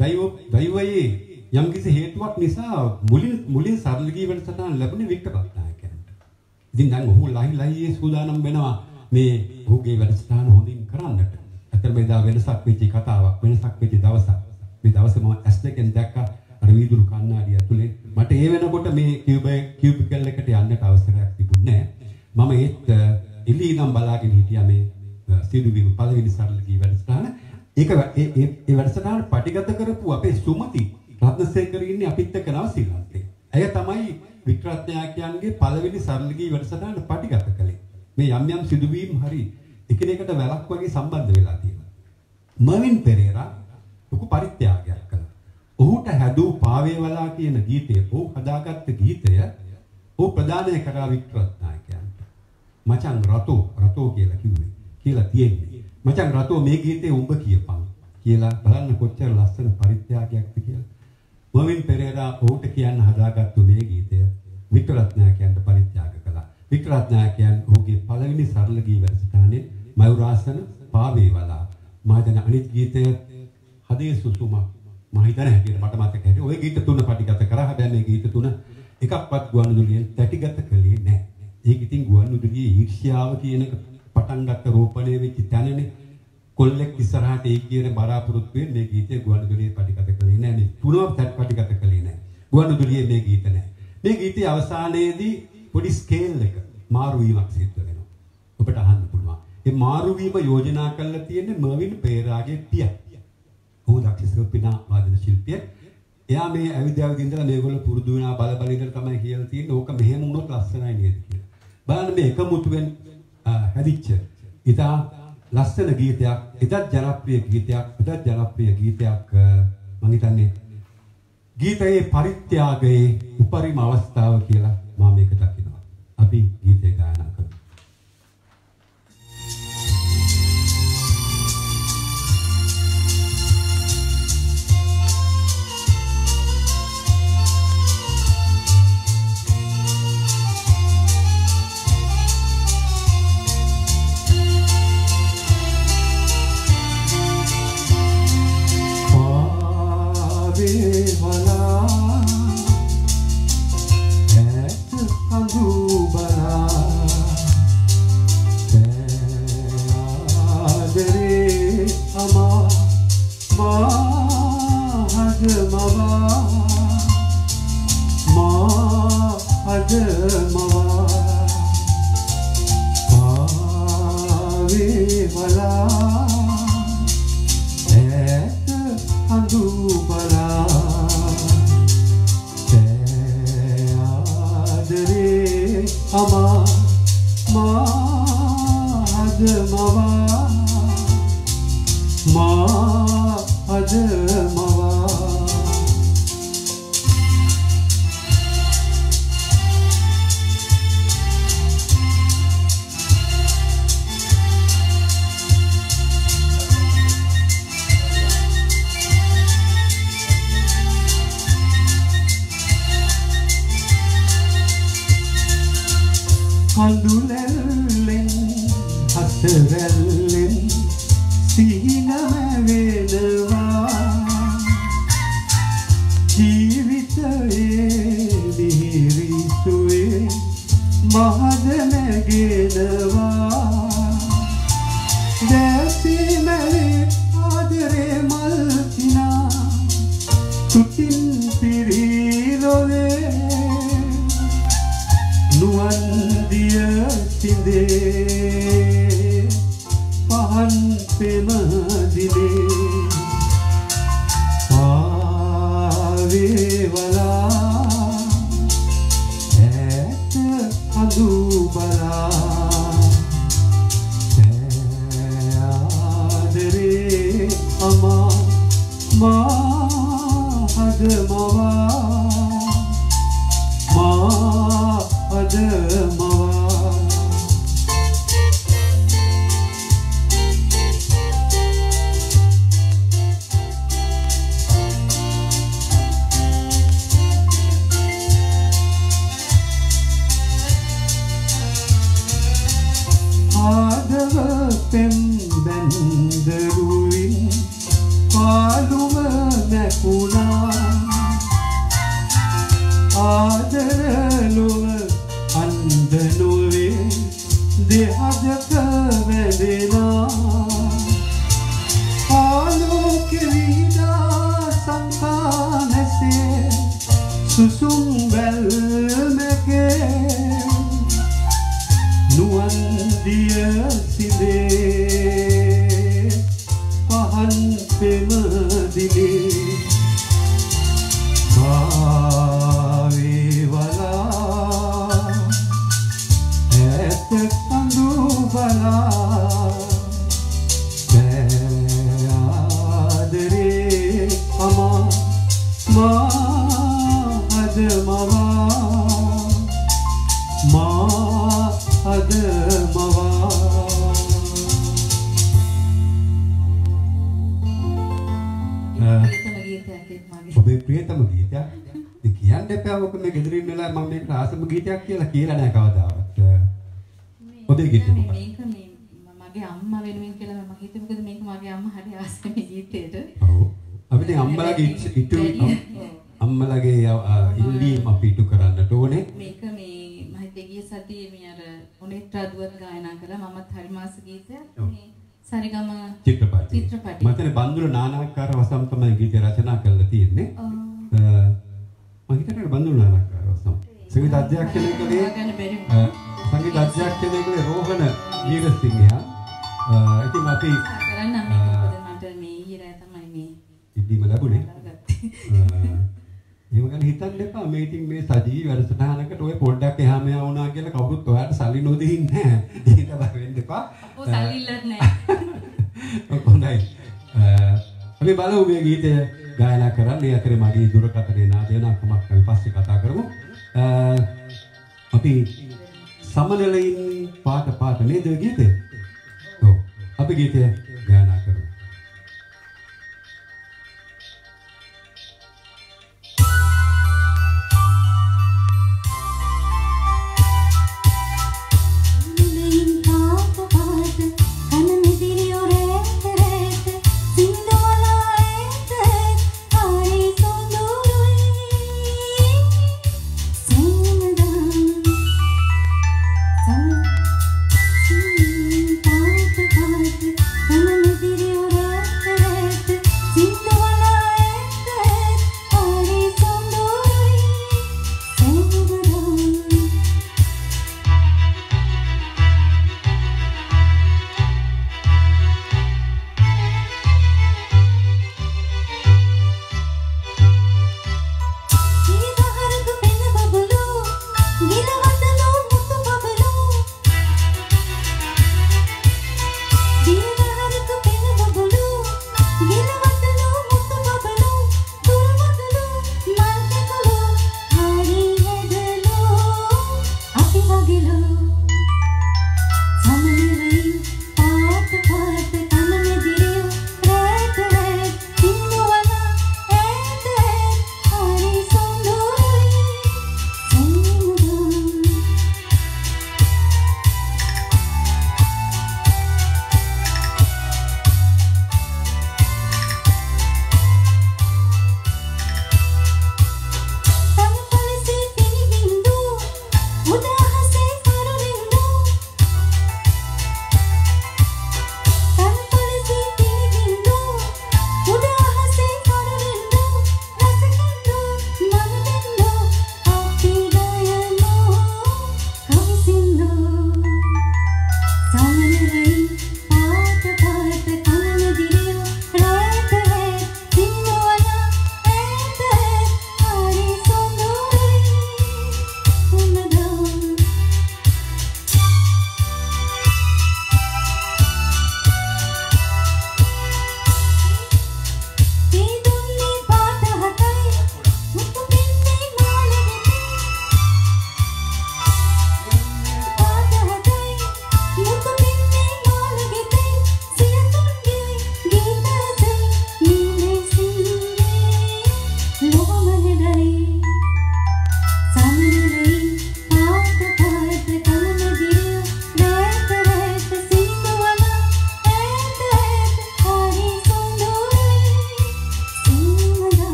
දෛවයේ යම්කිසි හේතුවක් නිසා මුලින් සරලගී වැඩසටහන ලැබුණේ වික්ටර් රත්නායකයන්ට. ඉතින් දැන් ඔහු ලයි සූදානම් වෙනවා මේ ඔහුගේ වැඩසටහන හොඳින් කරන්නට. අතර මේ දා වෙනසක් වෙච්ච කතාවක් වෙනසක් වෙච්ච දවසක්. මේ දවසේ මම S2 දැක්කා අර වීදුරු කණ්ණාඩිය ඇතුලේ. මට ඒ වෙනකොට මේ කියුබිකල් එකට යන්නට අවසරයක් තිබුණේ නැහැ. මම ඒත් එළිය ඉඳන් බලාගෙන හිටියා මේ සිදුවීම පළවෙනි සරලගී වැඩසටහන. ඒක ඒ වැඩසටහන පටිගත කරපු අපේ සුමති රත්නසේකර ඉන්නේ අපිත් එක්ක නව ශ්‍රී ලංකාවේ. ඇය තමයි වික්ටර් රත්නායකයන්ගේ පළවෙනි සරලගී වැඩසටහන පටිගත කළේ. මේ යම් සිදුවීම් හරි එකිනෙකට වැලක් වගේ සම්බන්ධ වෙලා තියෙනවා. මර්වින් පෙරේරා ලොකු පරිත්‍යාගයක් කළා. ඔහුට හැදූ පාවේවලා කියන ගීතය, ඔහු හදාගත්ත ගීතය ඔහු ප්‍රදානය කරා වික්ටර් රත්නායකයන්ට. මචං රතෝ කියලා තියෙන්නේ. මචං රතෝ මේ ගීතේ උඹ කියපන් කියලා බලන්න කොච්චර ලස්සන පරිත්‍යාගයක්ද කියලා. මර්වින් පෙරේරා ඔහුට කියන්න හදාගත්තු මේ ගීතය වික්ටර් රත්නායකයන්ට පරිත්‍යාග කළා. වික්ටර් රත්නායකයන් ඔහුගේ පළවෙනි සරලගී වැඩසටහනේ මයුරාසන පාවේවලා මම දැන් අනිත් ගීතය හදේ සුසුම මම හිතන හැටියට මට මතක හැටියට ওই ගීත තුන පටිගත කරා. හැබැයි මේ ගීත තුන එකක්වත් ගුවන්විදුලියෙන් තැටිගත කළේ නැහැ. ඒක ඉතින් ගුවන්විදුලියේ ඊර්ෂ්‍යාව කියන එක පටන් ගත්ත රෝපණය වෙච්ච තැනනේ. කොල්ලෙක් ඉස්සරහට ඒ කියන බලාපොරොත්තු වෙන්නේ මේ ගීතේ ගුවන්විදුලියේ පටිගත කළේ නැහැ. මේ තුනම පටිගත කළේ නැහැ. ගුවන්විදුලියේ මේ ගීත නැහැ. මේ ගීතයේ අවසානයේදී පොඩි ස්කේල් එක මාරු වීමක් සිද්ධ වෙනවා. ඔබට අහන්න පුළුවන්. මේ මාරු වීම යෝජනා කරලා තියෙන්නේ මර්වින් පෙරේරාගේ පියා. ඔහු දක්ෂ පිනා වාදන ශිල්පියෙක්. එයා මේ ඇවිද ඉඳලා මේගොල්ලෝ පුරුදු වෙනා බල ඉඳලා තමයි කියලා තියෙන්නේ. ඕක මෙහෙම වුණොත් ලස්සනයි නේද කියලා. බලන්න මේ එකමුතුවෙන් හැදිච්ච ඉතා ලස්සන ගීතයක්, ඉතත් ජනප්‍රිය ගීතයක් මම හිතන්නේ ගීතයේ පරිත්‍යාගයේ උපරිම අවස්ථාව කියලා මම මේක දකිනවා. අපි ගීතය ගායනා කරමු. ආදරලොව අන්දනුවේ දෙහදක වැදෙනා ආලෝක විනා සංකානසේ සුසුම් වැල්මකේ නුවන් දිය සිදේ පහන් පෙම දිලේ භාවේ වලා ඇත කඳු බලා ආදරේ අමා මාද මවා අද මවා ඔබේ ප්‍රියතම ගීතයක් ඉතින් කියන්න එපා ඔක මේ ගෙදරින් වෙලා මම මේක ආසම ගීතයක් කියලා කියලා නැහැ කවදාවත් ඔබේ ගීතේ මේක මගේ අම්මා වෙනුවෙන් කියලා මම හිතුවේ මොකද මේක මගේ අම්මා හරි ආසම ගීතේට ඔව් අපි දැන් අම්මලාගේ අම්මලාගේ ඉල්ලීම අපි ඉටු කරන්නට ඕනේ මේක මේ මම හිතේ ගිය සතියේ මේ අර ඔනෙත් රාදුවත් ගායනා කළා මමත් හරි මාස ගීතයක් මේ සරිගම චිත්‍රපටි මතන බන්දුල නානාකාර වසම් තමයි ගීතය රචනා කරලා තියෙන්නේ මම හිතන්නේ බන්දුල නානාකාර වසම් සංගීත අධ්‍යක්ෂණය කළේ සංගීත අධ්‍යක්ෂණය කළේ රෝහණ වීරසිංහයා ඉතින් අපි කරන්න මට මේ ඊරා තමයි මේ ඉදීම ලැබුණේ එහෙම ගැන හිතන්න එපා මේ ඉතින් මේ සජීවී වැඩසටහනකට ඔය පොඩ්ඩක් එහා මෙහා වුණා කියලා කවුරුත් ඔයාලට සල්ලි නොදෙන්නේ නැහැ. ඒක බය වෙන්න එපා. ඔය සල්ලි ඉල්ලත් නැහැ. හොඳයි. අපි බලමු මේ ගීතය ගායනා කරන්නේ අතරේ මගේ දුරකථනයේ නාදයන අකමක් අපි පස්සේ කතා කරමු. අපි සමනලයින් පාට නේද ගීතය? ඔව්. අපි ගීතය ගායනා කරමු. Come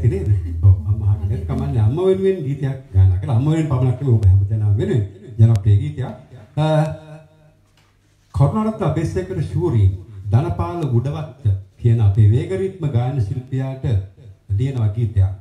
අහන්නේ නේද? ඔව් අම්මා අහන්නේ කමන්නේ අම්මා වෙනුවෙන් ගීතයක් ගායනා කළා. අම්මා වෙනුවෙන් පමණක් නෙවෙයි ඔබ හැමදෙනාම වෙනුවෙන් ජනප්‍රිය ගීතයක්. කරුණාරත්න අබේසේකර ශූරීන් ධනපාල උඩවත්ත කියන අපේ වේග රිද්ම ගායන ශිල්පියාට ලියනවා ගීතයක්.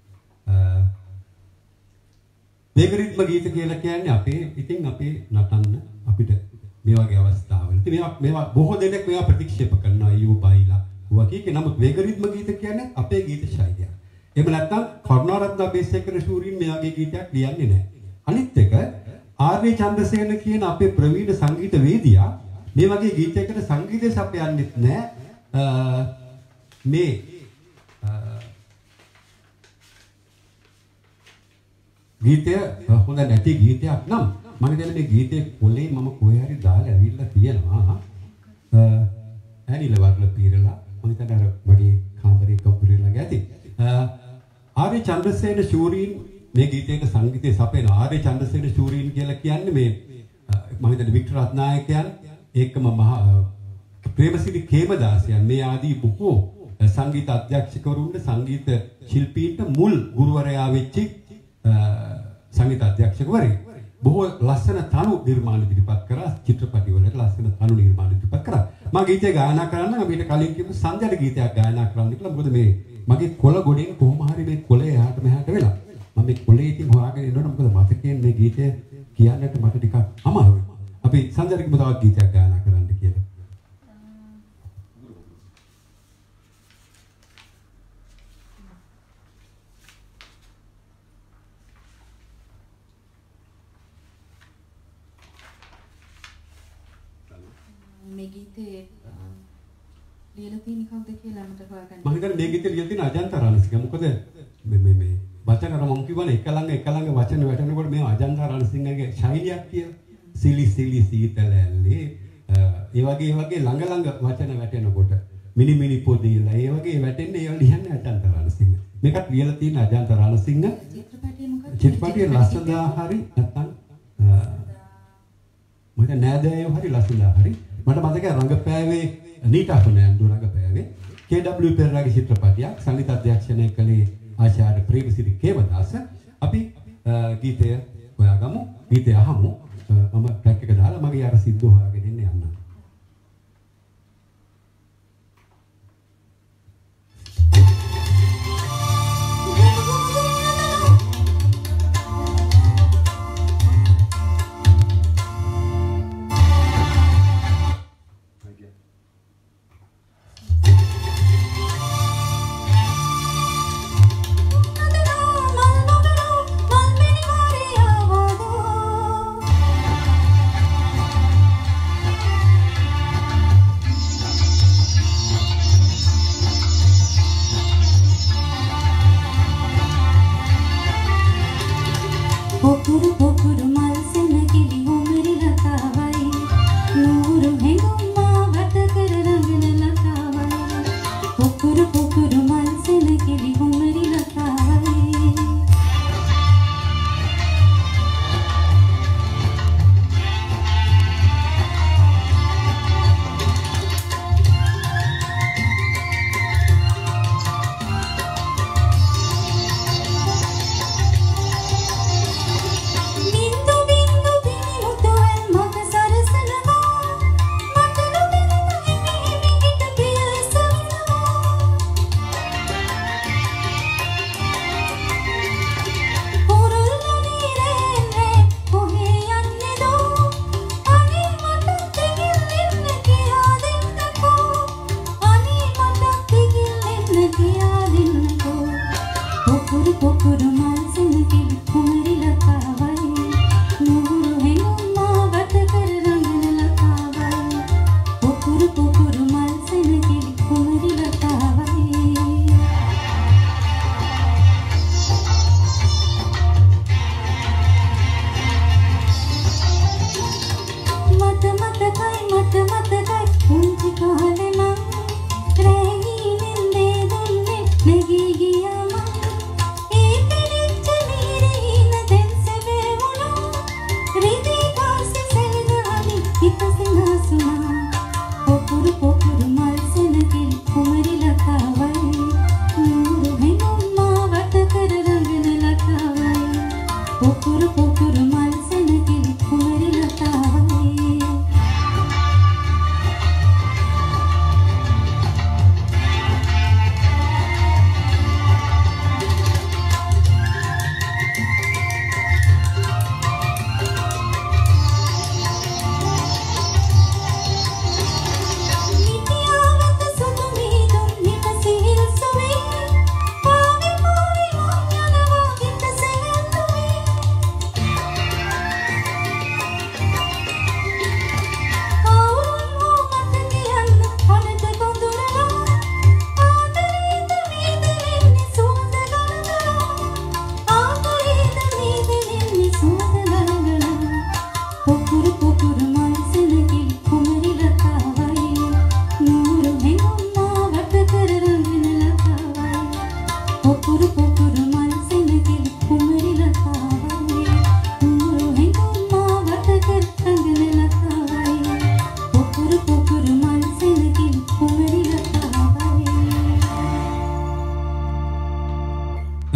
වේග රිද්ම ගීත කියලා කියන්නේ අපේ නටන්න අපිට මේ වගේ අවස්ථාවල. ඉතින් මේවා බොහෝ දෙනෙක් මේවා ප්‍රතික්ෂේප කරනවා අයියෝ බයිලා. වගේ නමුත් වේග රිද්ම ගීත කියන්නේ අපේ ගීත ශෛලිය. එහෙම නැත්නම් කරුණාරත්න අබේසේකර ශූරීන් මේ වගේ ගීතයක් ලියන්නේ නැහැ. අනිත් එක ආර්.ඒ. චන්ද්‍රසේන කියන අපේ ප්‍රවීණ සංගීතවේදියා මේ වගේ ගීතයකට සංගීතය සපයන්නෙත් නැහැ. මේ ගීතය හොඳ නැති ගීතයක් නම් මම හිතන්නේ මේ ගීතේ පොලේ මම කොහේ හරි දාලා ඇවිල්ලා තියෙනවා. ඇනිල වර්ල පීරලා මම හිතන්නේ අර මගේ කාමරේ කපුරේලා ගැති. ආර්.ඒ. චන්ද්‍රසේන ශූරීන් මේ ගීතයක සංගීතය සපයන ආර්.ඒ. චන්ද්‍රසේන ශූරීන් කියලා කියන්නේ මේ මම හිතන්නේ වික්ටර් රත්නායකයන් ඒකම මහා ප්‍රේමසිරි කේමදාසයන් මේ ආදී බොහෝ සංගීත අධ්‍යක්ෂකවරුන්ට සංගීත ශිල්පීන්ට මුල් ගුරුවරයා වෙච්ච සංගීත අධ්‍යක්ෂකවරයෙක්. බොහෝ ලස්සන තනු නිර්මාණ ඉදිරිපත් කරා චිත්‍රපටිවල ලස්සන තනු නිර්මාණ ඉදිරිපත් කරා. මම ගීතය ගායනා කරන්න මීට කලින් කියපු සංජය ගීතයක් ගායනා කරන්න කියලා මොකද මේ මගේ කොළ ගොඩෙන් කොහොම හරි මේ කොළේ එහාට මෙහාට වෙලා මම මේ කොළේ ඉතින් හොයාගෙන ඉන්නකොට මොකද මතකයෙන් මේ ගීතය කියන්නට මට ටිකක් අමාරුයි. අපි සංජයගේ තවත් ගීතයක් ගායනා කරන්න කියලා. මේ ගීතේ ලියලා තියෙන කවුද කියලා මට හොයාගන්න. මම හිතන්නේ මේ ගීතේ ලියලා තියෙන අජන්ත රණසිංහ. මොකද මේ වචන අර මම කියවනේ එක ළඟ වචන වැටෙනකොට මේ අජන්ත රණසිංහගේ ශෛලියක් කියලා. සිලි සීතලැල්ලේ ඒ වගේ ළඟ වචන වැටෙනකොට මිනි පොදීලා ඒ වගේ වැටෙන්නේ ඒවා ලියන්නේ අජන්ත රණසිංහ. මේකත් ලියලා තියෙන අජන්ත රණසිංහ. චිත්‍රපටිය මොකක්ද? චිත්‍රපටිය ලස්සනදා හරි නැත්නම් මට නෑදෑයෝ හරි ලස්සනදා හරි මට මතකයි රංගපෑවේ නීටා ෆර්නෑන්ඩෝ රංගපෑවේ KW පෙරේරාගේ චිත්‍රපටියක් සංගීත අධ්‍යක්ෂණය කළේ ආචාර්ය ප්‍රේමසිරි කේමදාස. අපි ගීතය හොයාගමු ගීතය අහමු. මම ට්‍රැක් එක දාලා මගේ අර සිද්ද හොයාගෙන ඉන්න යන්න. Mama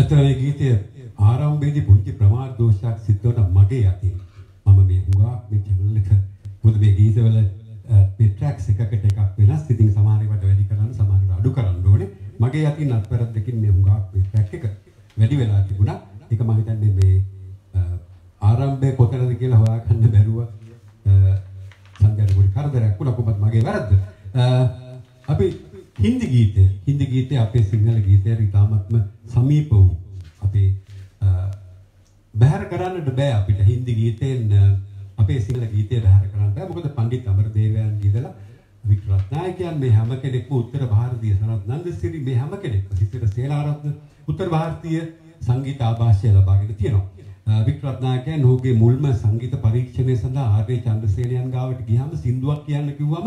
ඇත්තටම මේ ගීතය ආරම්භයේදී පුංචි ප්‍රමාද දෝෂයක් සිද්ධ වුණා මගේ යතින්. මම මේ හුඟා මේ channel එක මොකද මේ ගීතවල මේ tracks එකකට එකක් වෙනස්. ඉතින් සමහර ඒවාට වැඩි කරන්න සමහර ඒවා අඩු කරන්න ඕනේ. මගේ යතින් අත්පැරද්දකින් මේ හුඟා මේ track එක වැඩි වෙලා තිබුණා. ඒක මම හිතන්නේ මේ ආරම්භයේ කොතනද කියලා හොයාගන්න බැරුව සංජානන පොඩි කරදරයක් වුණා. කොහොමද මගේ වැරද්ද. අපි හින්දි ගීතය අපේ සිංහල ගීතයට ඉතාමත්ම සමීප වූ අපේ බැහැර කරන්නට බෑ අපිට හින්දි ගීතෙන් අපේ සිංහල ගීතය බැහැර කරන්න බෑ. මොකද පණ්ඩිත් අමරදේවයන් ඉඳලා වික්ටර් රත්නායකයන් මේ හැම කෙනෙක්ම උත්තර ಭಾರತೀಯ සනත් නන්දසිරි මේ හැම කෙනෙක්ම සිසිර සේනාරත්න උත්තර ಭಾರತೀಯ සංගීත ආభాෂය ලබාගෙන තියෙනවා. වික්ටර් රත්නායකයන් ඔහුගේ මුල්ම සංගීත පරීක්ෂණය සඳහා ආර්.ඒ. චන්ද්‍රසේනයන් ගාවට ගියාම සින්දුවක් කියන්න කිව්වම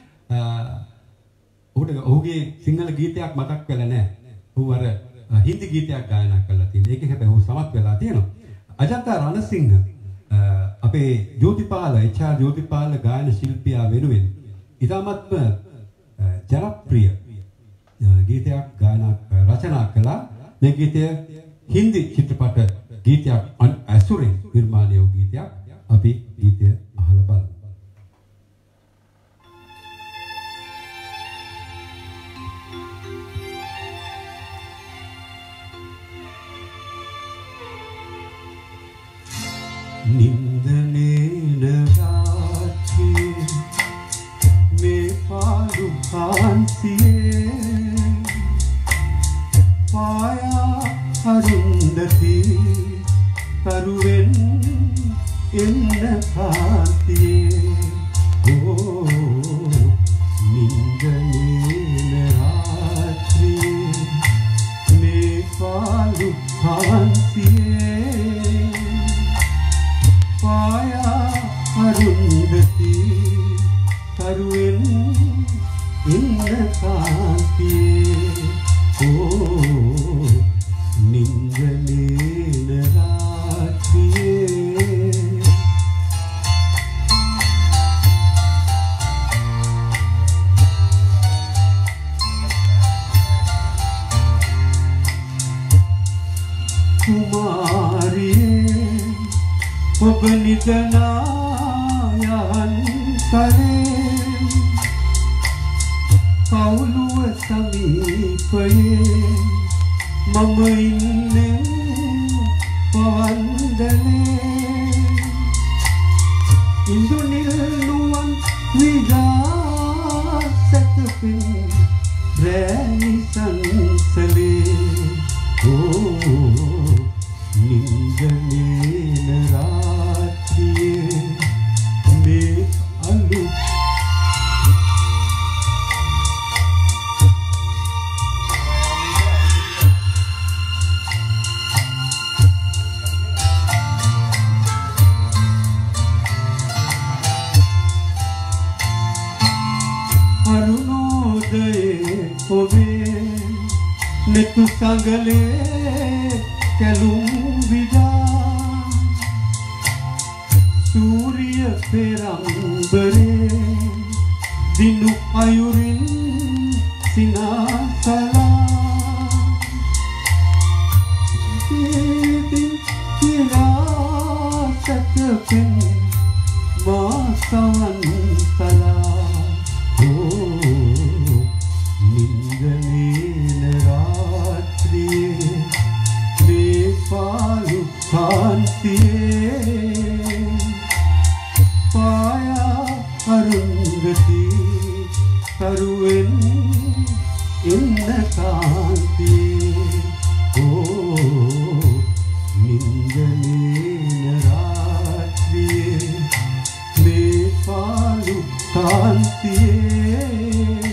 ඔහුගේ සිංහල ගීතයක් මතක් වෙලා නැහැ. ඔහු අර හින්දි ගීතයක් ගායනා කරලා තියෙනවා. ඒක හැබැයි ඔහු සමත් වෙලා තියෙනවා. අජන්තා රණසිංහ අපේ ජෝතිපාල එච්.ආර්. ජෝතිපාල ගායන ශිල්පියා වෙනුවෙන් ඉතාමත්ම ජනප්‍රිය ගීතයක් රචනා කළා. මේ ගීතය හින්දි චිත්‍රපට ගීතයක් ඇසුරෙන් නිර්මාණය වූ ගීතයක්. අපි ගීතය අහලා බලමු. නින්දනේන රාත්‍රියේ මේ පාළු කාන්තියේ පායා අරුන්දති කරුවෙන් එන්න කාන්තියේ ඕ නින්දනේන රාත්‍රියේ මේ පාළු කාන්තියේ පායා අරුන්දති කරුවෙන් එන්න කාන්තියේ ඕ නින්දනේන රාත්‍රියේ කුමාරියේ ඔබ නිදනා යන් කරේ කවුළුව සමීපයේ මම ඉන්නේ පවන්දනේ ඉන්දුනිල් නුවන් විගාසකපින් රැනි සංසලේ ඕ නින්දනේන රාත්‍රියේ මේ අලු අරුණෝදයේ ඔබේ නෙතු සඟලේ කැලුම් විදා සූරිය පෙරම්බරේ දිනු අයුරින් සිනාසලා සිතින් කියලා සැතපෙන් මා සවන්තලා ඕ නින්දනේන රාත්‍රියේ මේ පාළු කාන්තියේ පායා අරුන්දති කරුවෙන් එන්න කාන්තියේ ඕ නින්දනේන රාත්‍රියේ මේ පාළු කාන්තියේ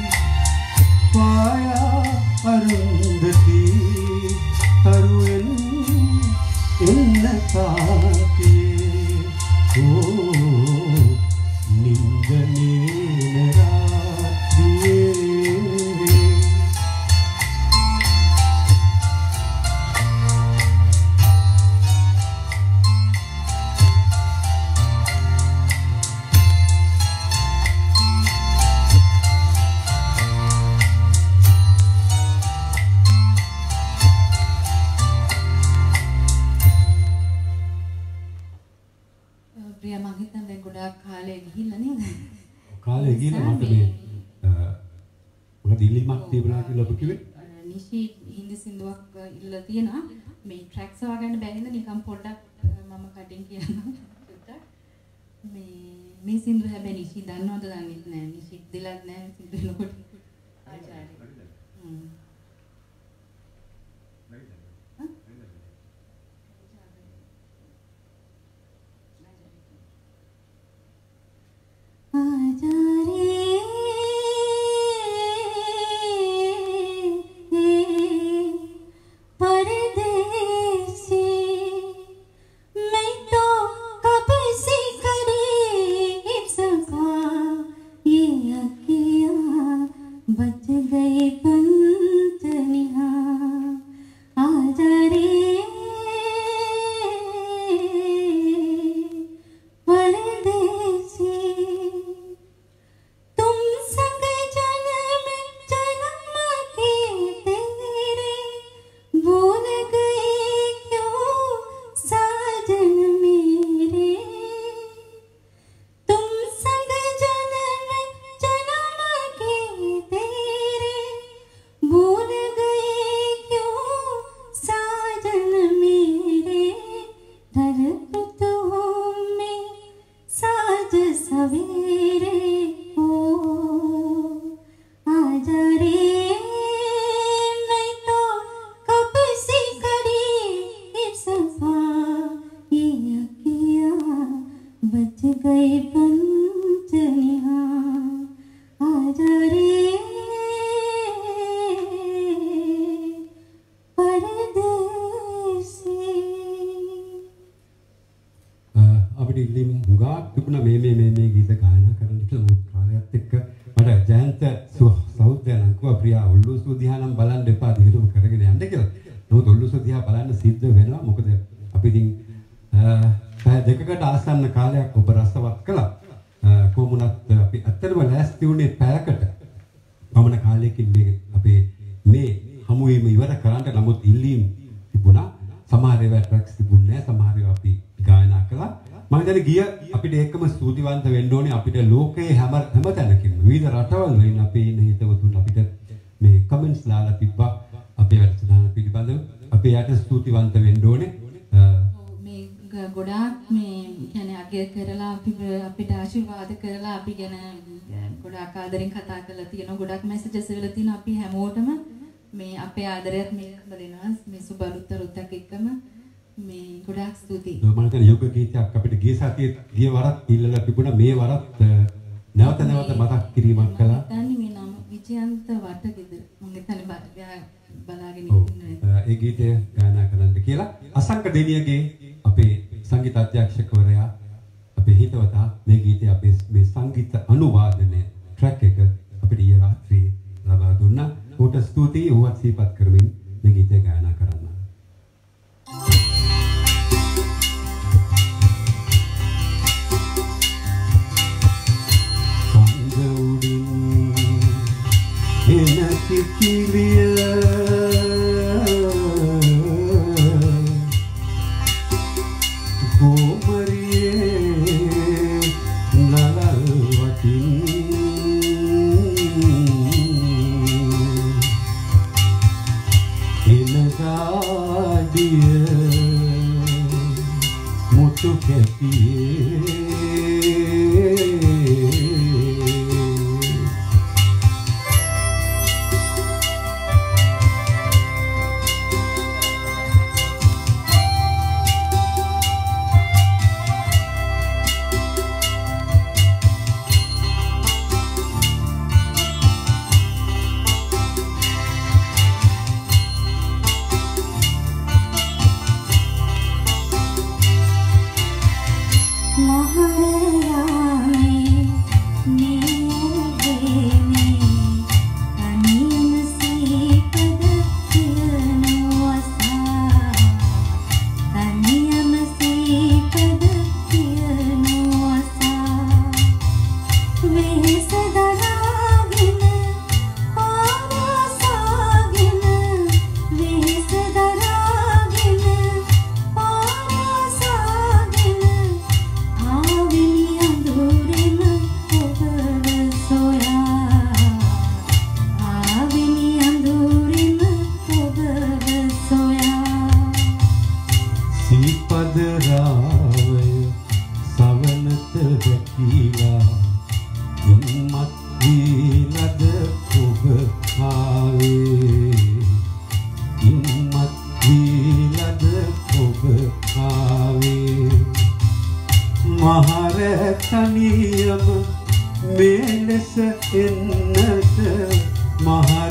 පායා අරුන්දති කරුවෙන් එන්න කාන්තියේ ඕ නින්දනේන රාත්‍රියේ කාලේ ගිහිල්ලා නේද? කාලේ ගිහිල්ලා මට මේ මොකද ඉල්ලීමක් තිබුණා කියලා ඔබ කිව්වේ? නිෂි හින්දි සින්දුවක් ඉල්ලලා තියෙනවා. මේ ට්‍රැක්ස් හොයාගන්න බැරිද නිකන් පොඩ්ඩක් මම කටින් කියනවා. මේ සින්දුව හැබැයි නිෂි දන්නවද දන්නේ නැහැ. නිෂි දෙලත් නැහැ සින්දුව ලොකට. ආචාර්ය.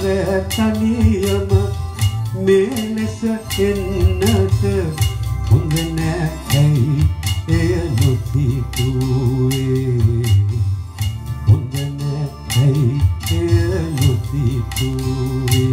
තනියම මේ ලෙස එන්නට හොඳ නෑ ඇයි එය නොසිතුවේ හොඳ නෑ ඇයි එය නොසිතුවේ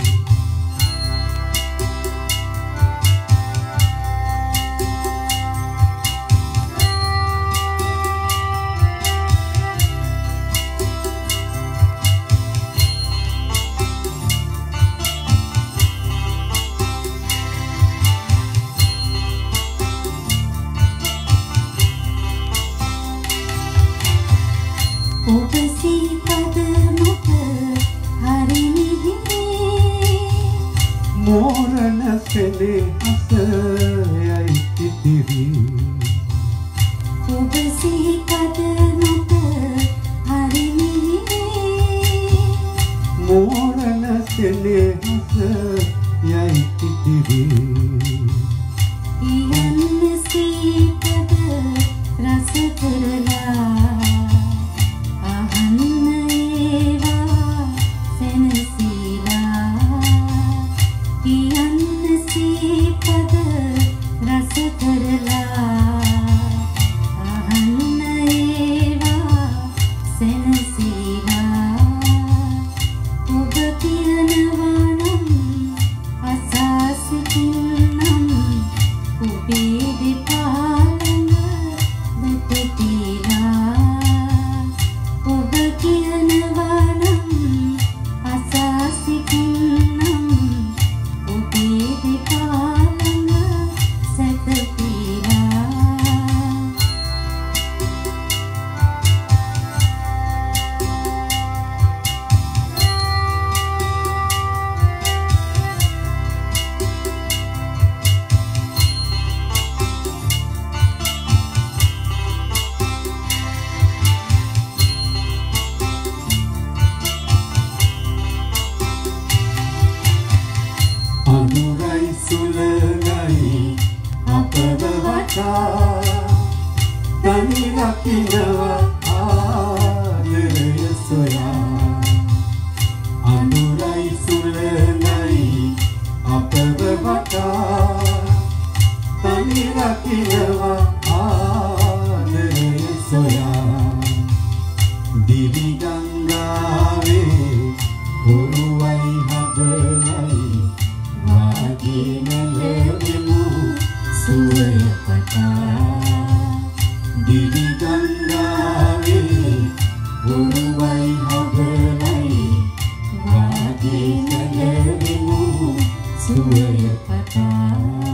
මෝරණ සෙනෙහස යයි ඉතිරි ඔබ සිහිපද මත හරි මිහිරේ මෝරණ සෙනෙහස යයි ඉතිරි යන්න සිහිපද රස කරලා අහන්න ඒවා සෙනසීලා යන්න සිහිපද රස කරලා අහන්න ඒවා සෙනසීලා ඔබ කියනවා නම් අසා සිටින්නම් ඔබේ දෙපාලන වැටතිලා ඔබ කියනවා නම් අසා සිටින්නම් ඔබේ දෙපාලන සැතපීලා අනුරයි සුලගයි අපව වටා තනි රකින්නවා ආදරය සොයා අනුරයි සුලගයි අපව වටා තනි රකින්නවා ආදරය සොයා දිවි ගංගාවේ ඔරුවයි හදලයි වාගිනලෙමු සුවය පතා දිවි ගංගාවේ ඔරුවයි හදලයි වාගිනලෙමු සුවය පතා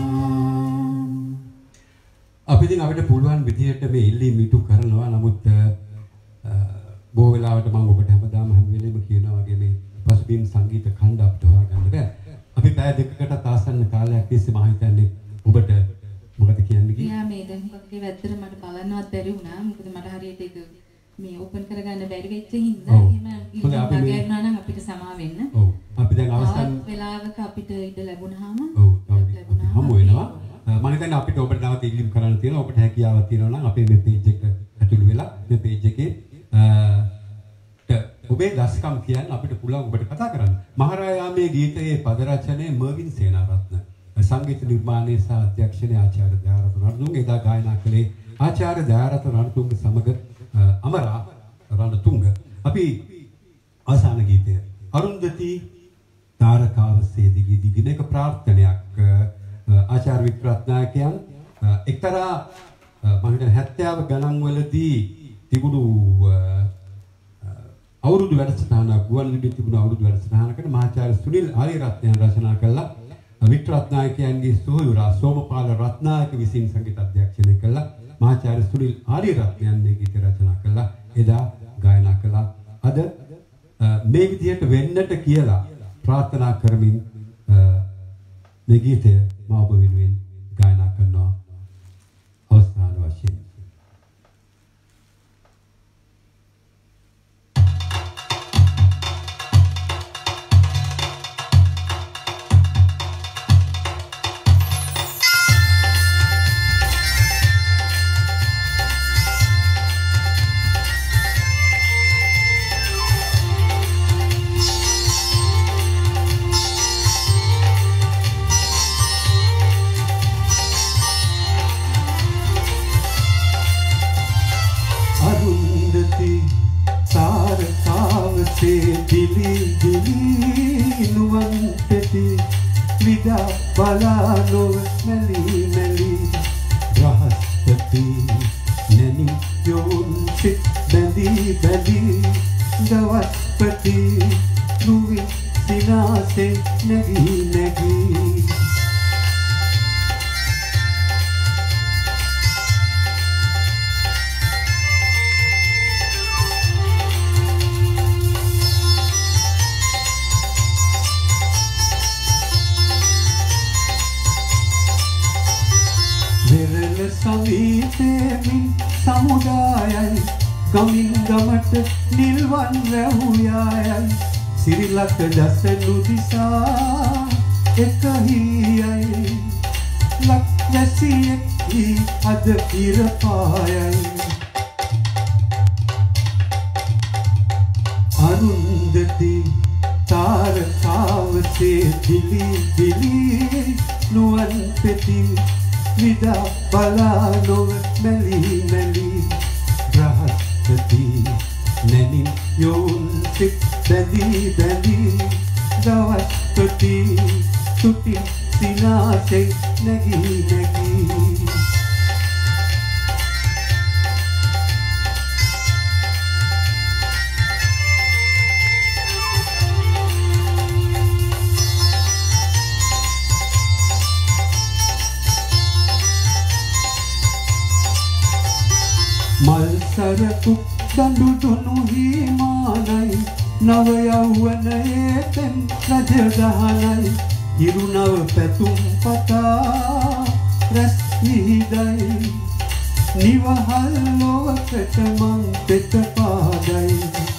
අපි ඉතින් අපිට පුළුවන් විදිහට මේ ඉල්ලීම් ඉටු කරනවා නමුත් බොහෝ වෙලාවට මම ඔබට හැමදාම හැම වෙලෙම කියනවා වගේ මේ පසුබිම් සංගීත ඛණ්ඩ අපිට හොයාගන්න බෑ. අපි පැය දෙකකට ආසන්න කාලයක් තිස්සේ මම හිතන්නේ ඔබට මොකද කියන්නේ කියලා. යා මේ දැන් මොකක්ද ඇත්තට මට බලන්නවත් බැරි වුණා. මොකද මට හරියට ඒක මේ ඕපන් කරගන්න බැරි වෙච්ච හින්දා එහෙම ඉල්ලුවා නම් අපිට සමා වෙන්න. ඔව්. අපි දැන් අවසන් වෙලාවක අපිට ඉඩ ලැබුණාම ඔව් හමු වෙනවා. මම හිතන්නේ අපිට ඔබට නැවත ඉල්ලීම් කරන්න තියෙනවා. ඔබට හැකියාවක් තියෙනවා නම් අපේ මේ page එක ඇතුළු වෙලා මේ page එකේ ඔබේ දස්කම් කියන්න අපිට පුළුවන් ඔබට කතා කරන්න. මහරායාමේ ගීතයේ පද රචනය මර්වින් සේනාරත්න. සංගීත නිර්මාණය සහ අධ්‍යක්ෂණය ආචාර්ය දයාරත්න රණතුංග. එදා ගායනා කළේ ආචාර්ය දයාරත්න රණතුංග සමග අමරා රණතුංග. අපි අවසාන ගීතය අරුන්දති තාරකාවසේ දිගින එක ප්‍රාර්ථනයක් ආචාර්ය වික්‍රත්නායකයන් එක්තරා මම හිතන්නේ 70 ගණන් වලදී තිබුණු අවුරුදු වැඩසටහනක් ගුවන්විදුලියේ තිබුණු අවුරුදු වැඩසටහනකට මහාචාර්ය සුනිල් ආරියරත්නයන් රචනා කළා. වික්‍රත්නායකයන්ගේ සොහොයුරා සෝමපාල රත්නායක විසින් සංගීත අධ්‍යක්ෂණය කළා. මහාචාර්ය සුනිල් ආරියරත්නයන් මේ ගීත රචනා කළා. එදා ගායනා කළා. අද මේ විදිහට වෙන්නට කියලා ප්‍රාර්ථනා කරමින් මේ ගීතය මා ඔබ වෙනුවෙන් ගායනා කරනවා අවසාන වශයෙන්. balano meli meli rahasti neni yon sit bendi bendi dawaspati nuvi sinase negi negi සමීපෙමින් සමුදායයි ගමින් ගමට නිල්වන් රැවුයයි සිරිලක දසනු දිසා එකහියයි ලක් වැසියෙක්හි අද ඉරපායයි අරුන්දති තාරකාවසේ දිලි දිලි නුවන් පෙති Vida balano meli meli rahasti neni yon sit bendi bendi dawaspati tuti sinase negi negi මල්සරතු දඬු දුනු හිමානයි නව යෞවනයේ තෙන් රජදහනයි ඉරුණව පැතුම් පතා රැස් විහිදයි නිවහල් ලොවකට මං පෙත පාදයි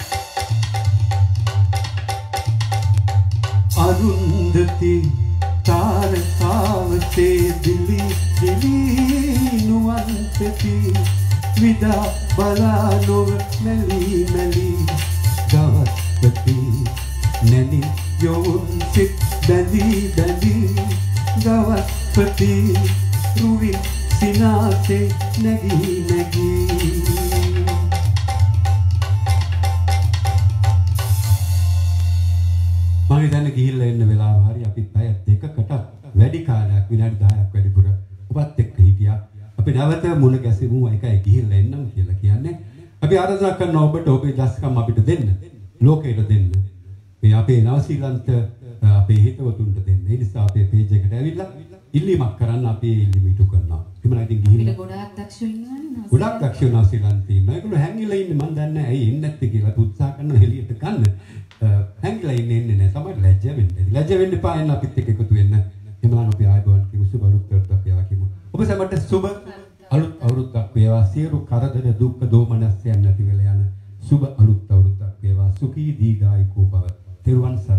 අරුන්දති තාරකාවසේ දිලි දිලි නුවන් පෙති Vida balano meli meli dawaspati neni yon sit bendi bendi dawaspati ruvi sinase negi negi මම හිතන්නේ ගිහිල්ලා එන්න වෙලාව හරි අපිත් පැය දෙකකට වැඩි කාලයක් විනාඩි 10ක් වැඩිපුර ඔබත් එක්ක හිටියා අපි නැවත මුණ ගැසෙමු එකයි ගිහිල්ලා එන්නම් කියලා කියන්නේ අපි ආරාධනා කරන ඔබට ඔබේ දස්කම් අපිට දෙන්න ලෝකයට දෙන්න මේ අපේ නවසීලන්ත අපේ හිතවතුන්ට දෙන්න ඒ නිසා අපේ පේජ් එකට ඇවිල්ලා ඉල්ලීමක් කරන්න අපි ඉල්ලීම ඉටු කරනවා එමුනා ඉතින් ගිහිල්ලා ගොඩාක් දක්ෂයෝ ඉන්නවනේ ගොඩාක් දක්ෂයෝ නවසීලන්තේ ඉන්නවා ඒගොල්ලෝ හැංගිලා ඉන්නේ මන් දන්නේ නැහැ ඇයි එන්නේ නැත්තේ කියලා උත්සාහ කරනවා එළියට ගන්න හැංගිලා ඉන්නේ නැහැ සමහර ලැජ්ජ වෙන්න එපා එන්න අපිත් එක්ක එකතු වෙන්න එමුනා අපි ආයුබෝවන් කියමු සුබ අලුත් අපි ආකිමු ඔබ සැමට සුබ අලුත් අවුරුද්දක් වේවා සියලු කරදර දුක් දෝමනස්යන් නැති වෙලා යන සුබ අලුත් අවුරුද්දක් වේවා සුඛී දීර්ඝායුකෝ භව තෙරුවන්